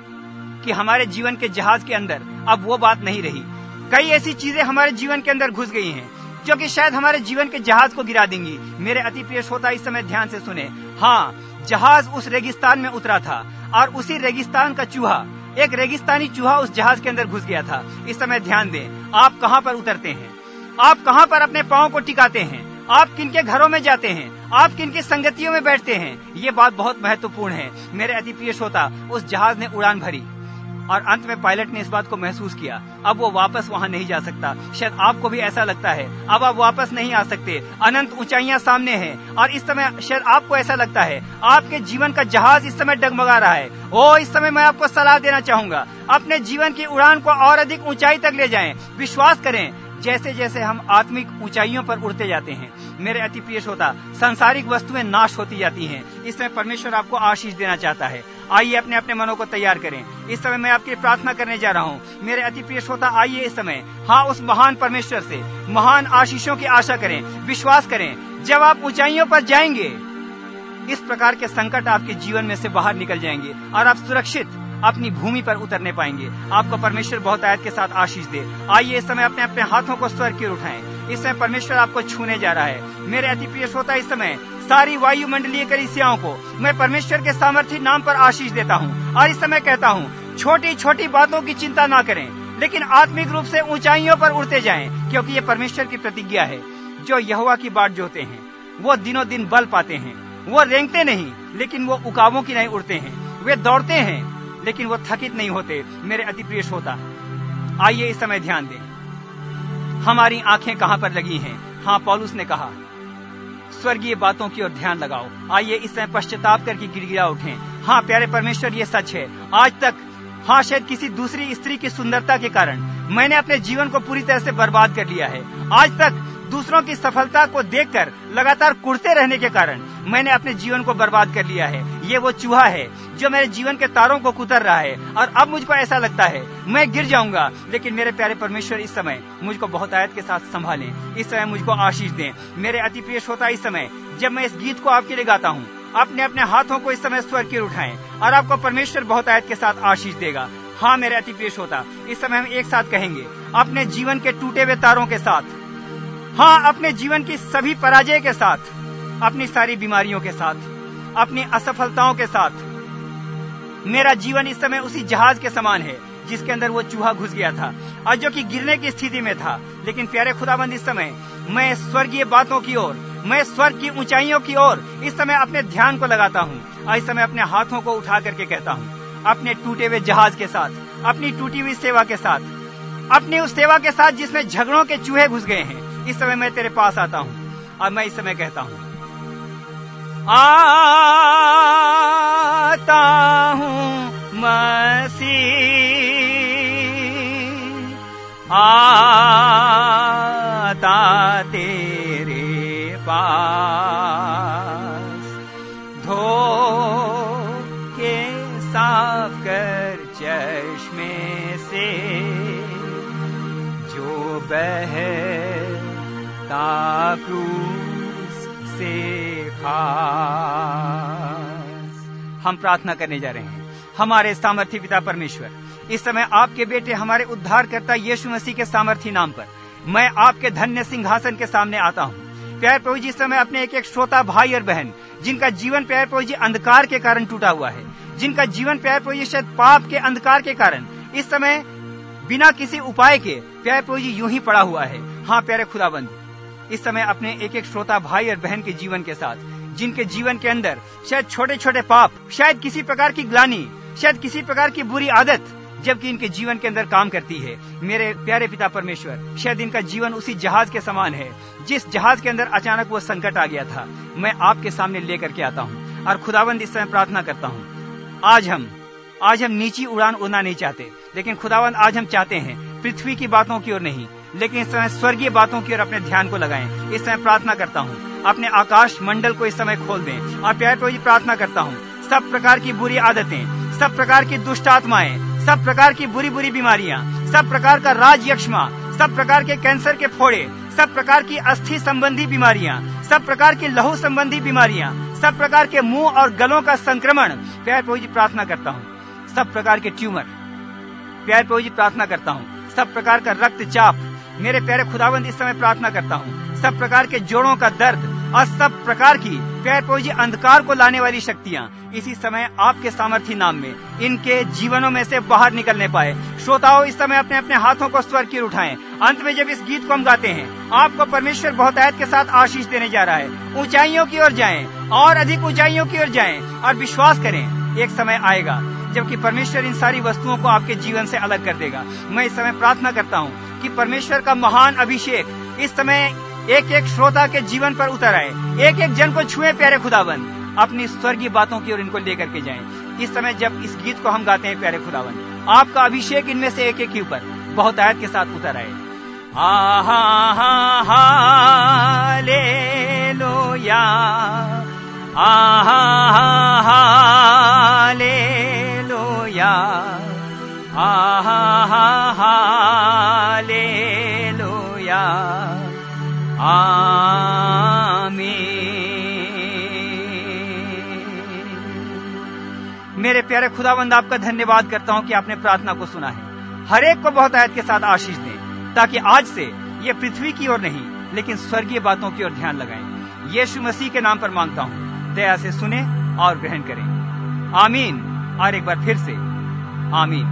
कि हमारे जीवन के जहाज के अंदर अब वो बात नहीं रही। कई ऐसी चीजें हमारे जीवन के अंदर घुस गई हैं जो कि शायद हमारे जीवन के जहाज को गिरा देंगी। मेरे अति प्रिय श्रोता, इस समय ध्यान से सुने। हाँ, जहाज उस रेगिस्तान में उतरा था, और उसी रेगिस्तान का चूहा, एक रेगिस्तानी चूहा उस जहाज के अंदर घुस गया था। इस समय ध्यान दें, आप कहाँ पर उतरते हैं, आप कहाँ पर अपने पाँव को टिकाते हैं, आप किनके घरों में जाते हैं, आप किनकी संगतियों में बैठते हैं, ये बात बहुत महत्वपूर्ण है। मेरे अति प्रिय श्रोता, उस जहाज ने उड़ान भरी और अंत में पायलट ने इस बात को महसूस किया, अब वो वापस वहाँ नहीं जा सकता। शायद आपको भी ऐसा लगता है, अब आप वापस नहीं आ सकते, अनंत ऊंचाइयां सामने हैं। और इस समय शायद आपको ऐसा लगता है, आपके जीवन का जहाज इस समय डगमगा रहा है। इस समय मैं आपको सलाह देना चाहूंगा, अपने जीवन की उड़ान को और अधिक ऊंचाई तक ले जाएं। विश्वास करें, जैसे जैसे हम आत्मिक ऊंचाइयों पर उड़ते जाते हैं, मेरे अति प्रिय श्रोता, सांसारिक वस्तुएं नाश होती जाती हैं। इसमें परमेश्वर आपको आशीष देना चाहता है। आइए अपने अपने मनों को तैयार करें। इस समय मैं आपकी प्रार्थना करने जा रहा हूँ। मेरे अति प्रिय श्रोता, आइए इस समय उस महान परमेश्वर से महान आशीषों की आशा करें। विश्वास करें, जब आप ऊंचाइयों पर जाएंगे, इस प्रकार के संकट आपके जीवन में से बाहर निकल जाएंगे और आप सुरक्षित अपनी भूमि पर उतरने पाएंगे। आपको परमेश्वर बहुतायत के साथ आशीष दे। आइए इस समय अपने अपने हाथों को स्वर्ग की ओर उठाएं। इस समय परमेश्वर आपको छूने जा रहा है। मेरे अति प्रिय श्रोता, इस समय सारी वायुमंडलीय कलीसियाओं को मैं परमेश्वर के सामर्थी नाम पर आशीष देता हूँ, और इस समय कहता हूँ, छोटी छोटी बातों की चिंता ना करें, लेकिन आत्मिक रूप से ऊंचाइयों पर उड़ते जाएं, क्योंकि ये परमेश्वर की प्रतिज्ञा है। जो यहोवा की बाट जोते हैं, वो दिनों दिन बल पाते हैं। वो रेंगते नहीं, लेकिन वो उकाबों की नहीं उड़ते हैं। वे दौड़ते हैं, लेकिन वो थकित नहीं होते। मेरे अति प्रिय श्रोता, आइए इस समय ध्यान दें, हमारी आंखें कहाँ पर लगी हैं। हाँ, पौलुस ने कहा, स्वर्गीय बातों की ओर ध्यान लगाओ। आइए इस समय पश्चाताप करके गिड़गिड़ा उठें। हाँ प्यारे परमेश्वर, ये सच है, आज तक शायद किसी दूसरी स्त्री की सुंदरता के कारण मैंने अपने जीवन को पूरी तरह से बर्बाद कर लिया है। आज तक दूसरों की सफलता को देखकर लगातार कुढ़ते रहने के कारण मैंने अपने जीवन को बर्बाद कर लिया है। ये वो चूहा है जो मेरे जीवन के तारों को कुतर रहा है, और अब मुझको ऐसा लगता है मैं गिर जाऊंगा। लेकिन मेरे प्यारे परमेश्वर, इस समय मुझको बहुतायत के साथ संभालें। इस समय मुझको आशीष दें। मेरे अति प्रिय श्रोता, इस समय जब मैं इस गीत को आपके लिए गाता हूँ, अपने अपने हाथों को इस समय स्वर्ग की ओर उठाएं, और आपको परमेश्वर बहुतायत के साथ आशीष देगा। हाँ मेरे अति प्रिय श्रोता, इस समय हम एक साथ कहेंगे, अपने जीवन के टूटे हुए तारों के साथ, हाँ अपने जीवन की सभी पराजय के साथ, अपनी सारी बीमारियों के साथ, अपनी असफलताओं के साथ, मेरा जीवन इस समय उसी जहाज के समान है जिसके अंदर वो चूहा घुस गया था और जो कि गिरने की स्थिति में था। लेकिन प्यारे खुदाबंद, इस समय मैं स्वर्गीय बातों की ओर, मैं स्वर्ग की ऊंचाइयों की ओर इस समय अपने ध्यान को लगाता हूँ, और इस समय अपने हाथों को उठा करके कहता हूँ, अपने टूटे हुए जहाज के साथ, अपनी टूटी हुई सेवा के साथ, अपनी उस सेवा के साथ जिसमें झगड़ों के चूहे घुस गए हैं, इस समय मैं तेरे पास आता हूँ और मैं इस समय कहता हूँ, आता हूँ मसीह, आता तेरे पास, धो के साफ कर चश्मे से जो बहता क्रूस से खास। हम प्रार्थना करने जा रहे हैं। हमारे सामर्थी पिता परमेश्वर, इस समय आपके बेटे हमारे उद्धारकर्ता यीशु मसीह के सामर्थी नाम पर मैं आपके धन्य सिंहासन के सामने आता हूँ। प्यारे प्रभु जी, इस समय अपने एक एक श्रोता भाई और बहन जिनका जीवन प्यारे प्रभु जी अंधकार के कारण टूटा हुआ है, जिनका जीवन प्यारे प्रभु जी शायद पाप के अंधकार के कारण इस समय बिना किसी उपाय के प्यारे प्रभु जी यूं ही पड़ा हुआ है। हाँ प्यारे खुदाबंद, इस समय अपने एक एक श्रोता भाई और बहन के जीवन के साथ, जिनके जीवन के अंदर शायद छोटे छोटे पाप, शायद किसी प्रकार की ग्लानि, शायद किसी प्रकार की बुरी आदत जबकि इनके जीवन के अंदर काम करती है, मेरे प्यारे पिता परमेश्वर, शायद इनका जीवन उसी जहाज के समान है जिस जहाज के अंदर अचानक वो संकट आ गया था। मैं आपके सामने लेकर के आता हूँ और खुदावंद इस समय प्रार्थना करता हूँ, आज हम नीची उड़ान उड़ना नहीं चाहते, लेकिन खुदावंद आज हम चाहते हैं पृथ्वी की बातों की ओर नहीं, लेकिन इस समय स्वर्गीय बातों की ओर अपने ध्यान को लगाएं। इस समय प्रार्थना करता हूँ, अपने आकाश मंडल को इस समय खोल दें। और प्यारे प्रभु जी, प्रार्थना करता हूँ सब प्रकार की बुरी आदतें, सब प्रकार की दुष्ट आत्माएं, सब प्रकार की बुरी बुरी बीमारियां, सब प्रकार का राज यक्ष्मा, सब प्रकार के कैंसर के फोड़े, सब प्रकार की अस्थि संबंधी बीमारियां, सब प्रकार की लहू संबंधी बीमारियां, सब प्रकार के मुंह और गलों का संक्रमण, प्यारे प्रभु जी प्रार्थना करता हूँ, सब प्रकार के ट्यूमर, प्यारे प्रभु जी प्रार्थना करता हूँ, सब प्रकार का रक्तचाप, मेरे प्यारे खुदावंद इस समय प्रार्थना करता हूँ, सब प्रकार के जोड़ों का दर्द और सब प्रकार की प्यारे प्रभु जी अंधकार को लाने वाली शक्तियाँ इसी समय आपके सामर्थी नाम में इनके जीवनों में से बाहर निकलने पाए। श्रोताओं, इस समय अपने अपने हाथों को स्वर की उठाएं। अंत में जब इस गीत को हम गाते हैं, आपको परमेश्वर बहुतायत के साथ आशीष देने जा रहा है। ऊंचाइयों की ओर जाएं और अधिक ऊंचाइयों की ओर जाएं और विश्वास करें, एक समय आएगा जबकि परमेश्वर इन सारी वस्तुओं को आपके जीवन से अलग कर देगा। मैं इस समय प्रार्थना करता हूँ कि परमेश्वर का महान अभिषेक इस समय एक एक श्रोता के जीवन पर उतर आए, एक एक जन को छुए। प्यारे खुदावन, अपनी स्वर्गीय बातों की ओर इनको लेकर के जाएं। इस समय जब इस गीत को हम गाते हैं, प्यारे खुदावन, आपका अभिषेक इनमें से एक एक के ऊपर बहुतायत के साथ उतर आए। हालेलुया, हालेलुया, हालेलुया, आमीन। मेरे प्यारे खुदावंद, आपका धन्यवाद करता हूँ कि आपने प्रार्थना को सुना है। हर एक को बहुतायत के साथ आशीष दें, ताकि आज से ये पृथ्वी की ओर नहीं लेकिन स्वर्गीय बातों की ओर ध्यान लगाएं। यीशु मसीह के नाम पर मांगता हूँ, दया से सुने और ग्रहण करें। आमीन। और एक बार फिर से आमीन।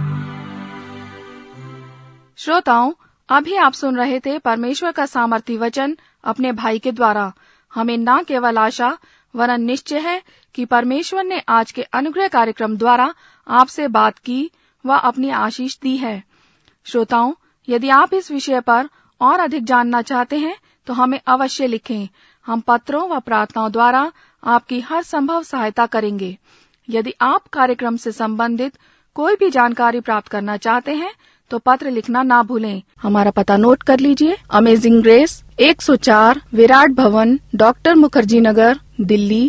श्रोताओं, अभी आप सुन रहे थे परमेश्वर का सामर्थी वचन अपने भाई के द्वारा। हमें न केवल आशा वरन निश्चय है कि परमेश्वर ने आज के अनुग्रह कार्यक्रम द्वारा आपसे बात की व अपनी आशीष दी है। श्रोताओं, यदि आप इस विषय पर और अधिक जानना चाहते हैं तो हमें अवश्य लिखें। हम पत्रों व प्रार्थनाओं द्वारा आपकी हर संभव सहायता करेंगे। यदि आप कार्यक्रम से संबंधित कोई भी जानकारी प्राप्त करना चाहते हैं तो पत्र लिखना ना भूलें। हमारा पता नोट कर लीजिए। अमेजिंग ग्रेस 104 विराट भवन, डॉक्टर मुखर्जी नगर, दिल्ली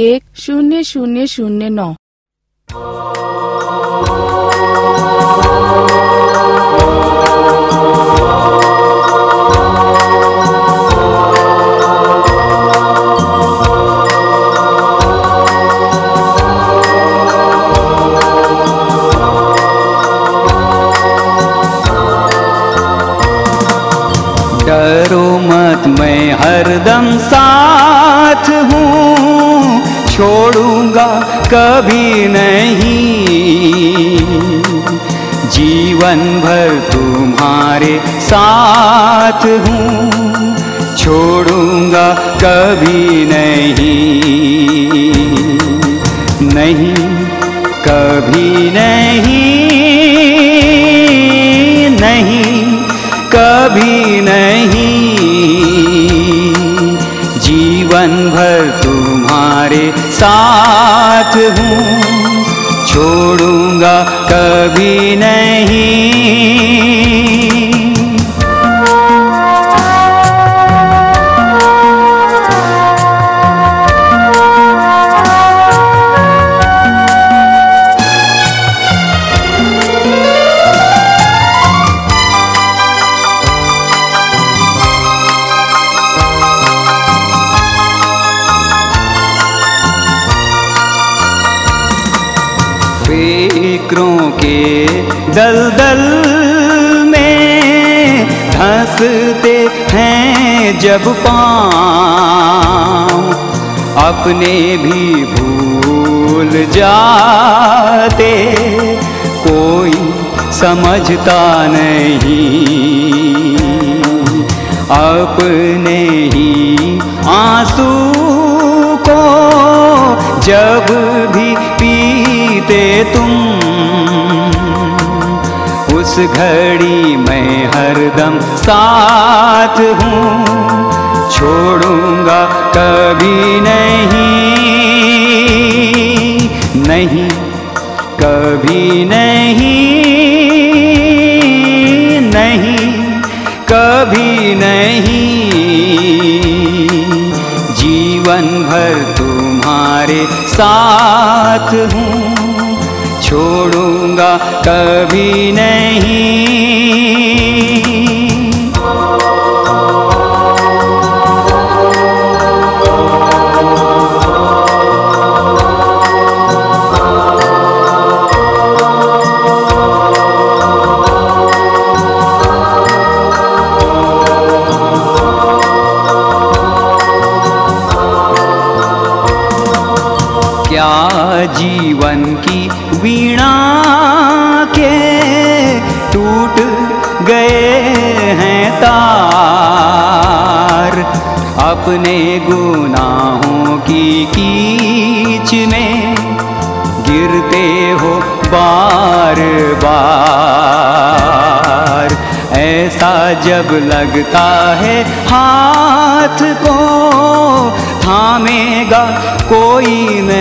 110009। डरो मत, मैं हरदम साथ हूँ, छोड़ूंगा कभी नहीं, जीवन भर तुम्हारे साथ हूँ, छोड़ूंगा कभी नहीं, नहीं कभी नहीं, नहीं कभी नहीं, जीवन भर तुम्हारे साथ हूँ, छोड़ूंगा कभी नहीं। फिक्रों के दलदल में धंसते हैं जब पाँव, अपने भी भूल जाते, कोई समझता नहीं। अपने ही आंसू को जब भी पीते तुम, उस घड़ी मैं हरदम साथ हूँ, छोड़ूंगा कभी नहीं, नहीं कभी नहीं, नहीं कभी नहीं। जीवन भर तुम्हारे साथ हूँ, छोड़ूंगा कभी नहीं। क्या जीवन की वीणा के टूट गए हैं तार, अपने गुनाहों की कीच में गिरते हो बार बार। ऐसा जब लगता है हाथ को थामेगा कोई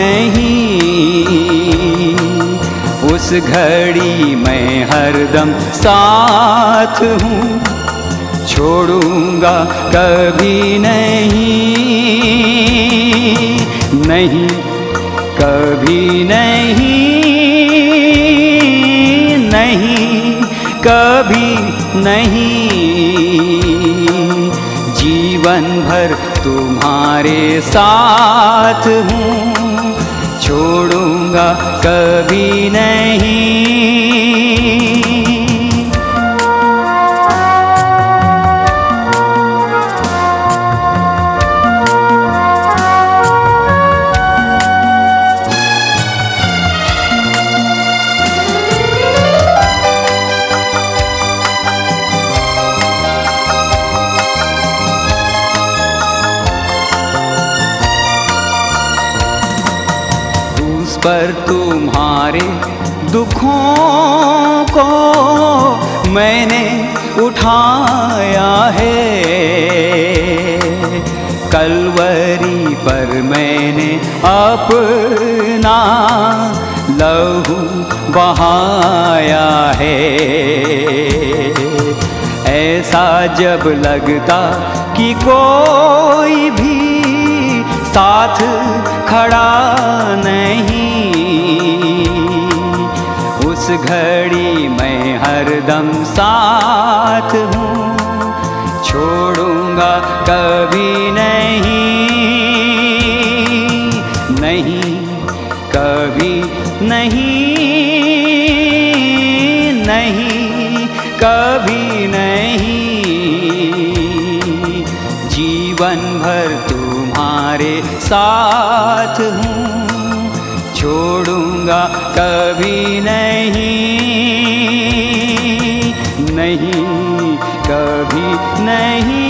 नहीं, उस घड़ी मैं हरदम साथ हूँ, छोड़ूंगा कभी नहीं, नहीं कभी नहीं, नहीं कभी नहीं। जीवन भर तुम्हारे साथ हूँ, छोड़ूंगा कभी नहीं। पर तुम्हारे दुखों को मैंने उठाया है, कलवरी पर मैंने अपना लहू बहाया है। ऐसा जब लगता कि कोई भी साथ खड़ा नहीं, उस घड़ी मैं हरदम साथ हूँ, छोड़ूंगा कभी नहीं, नहीं कभी नहीं, नहीं कभी नहीं। जीवन भर तुम्हारे साथ हूँ, छोड़ूंगा कभी नहीं, नहीं कभी नहीं।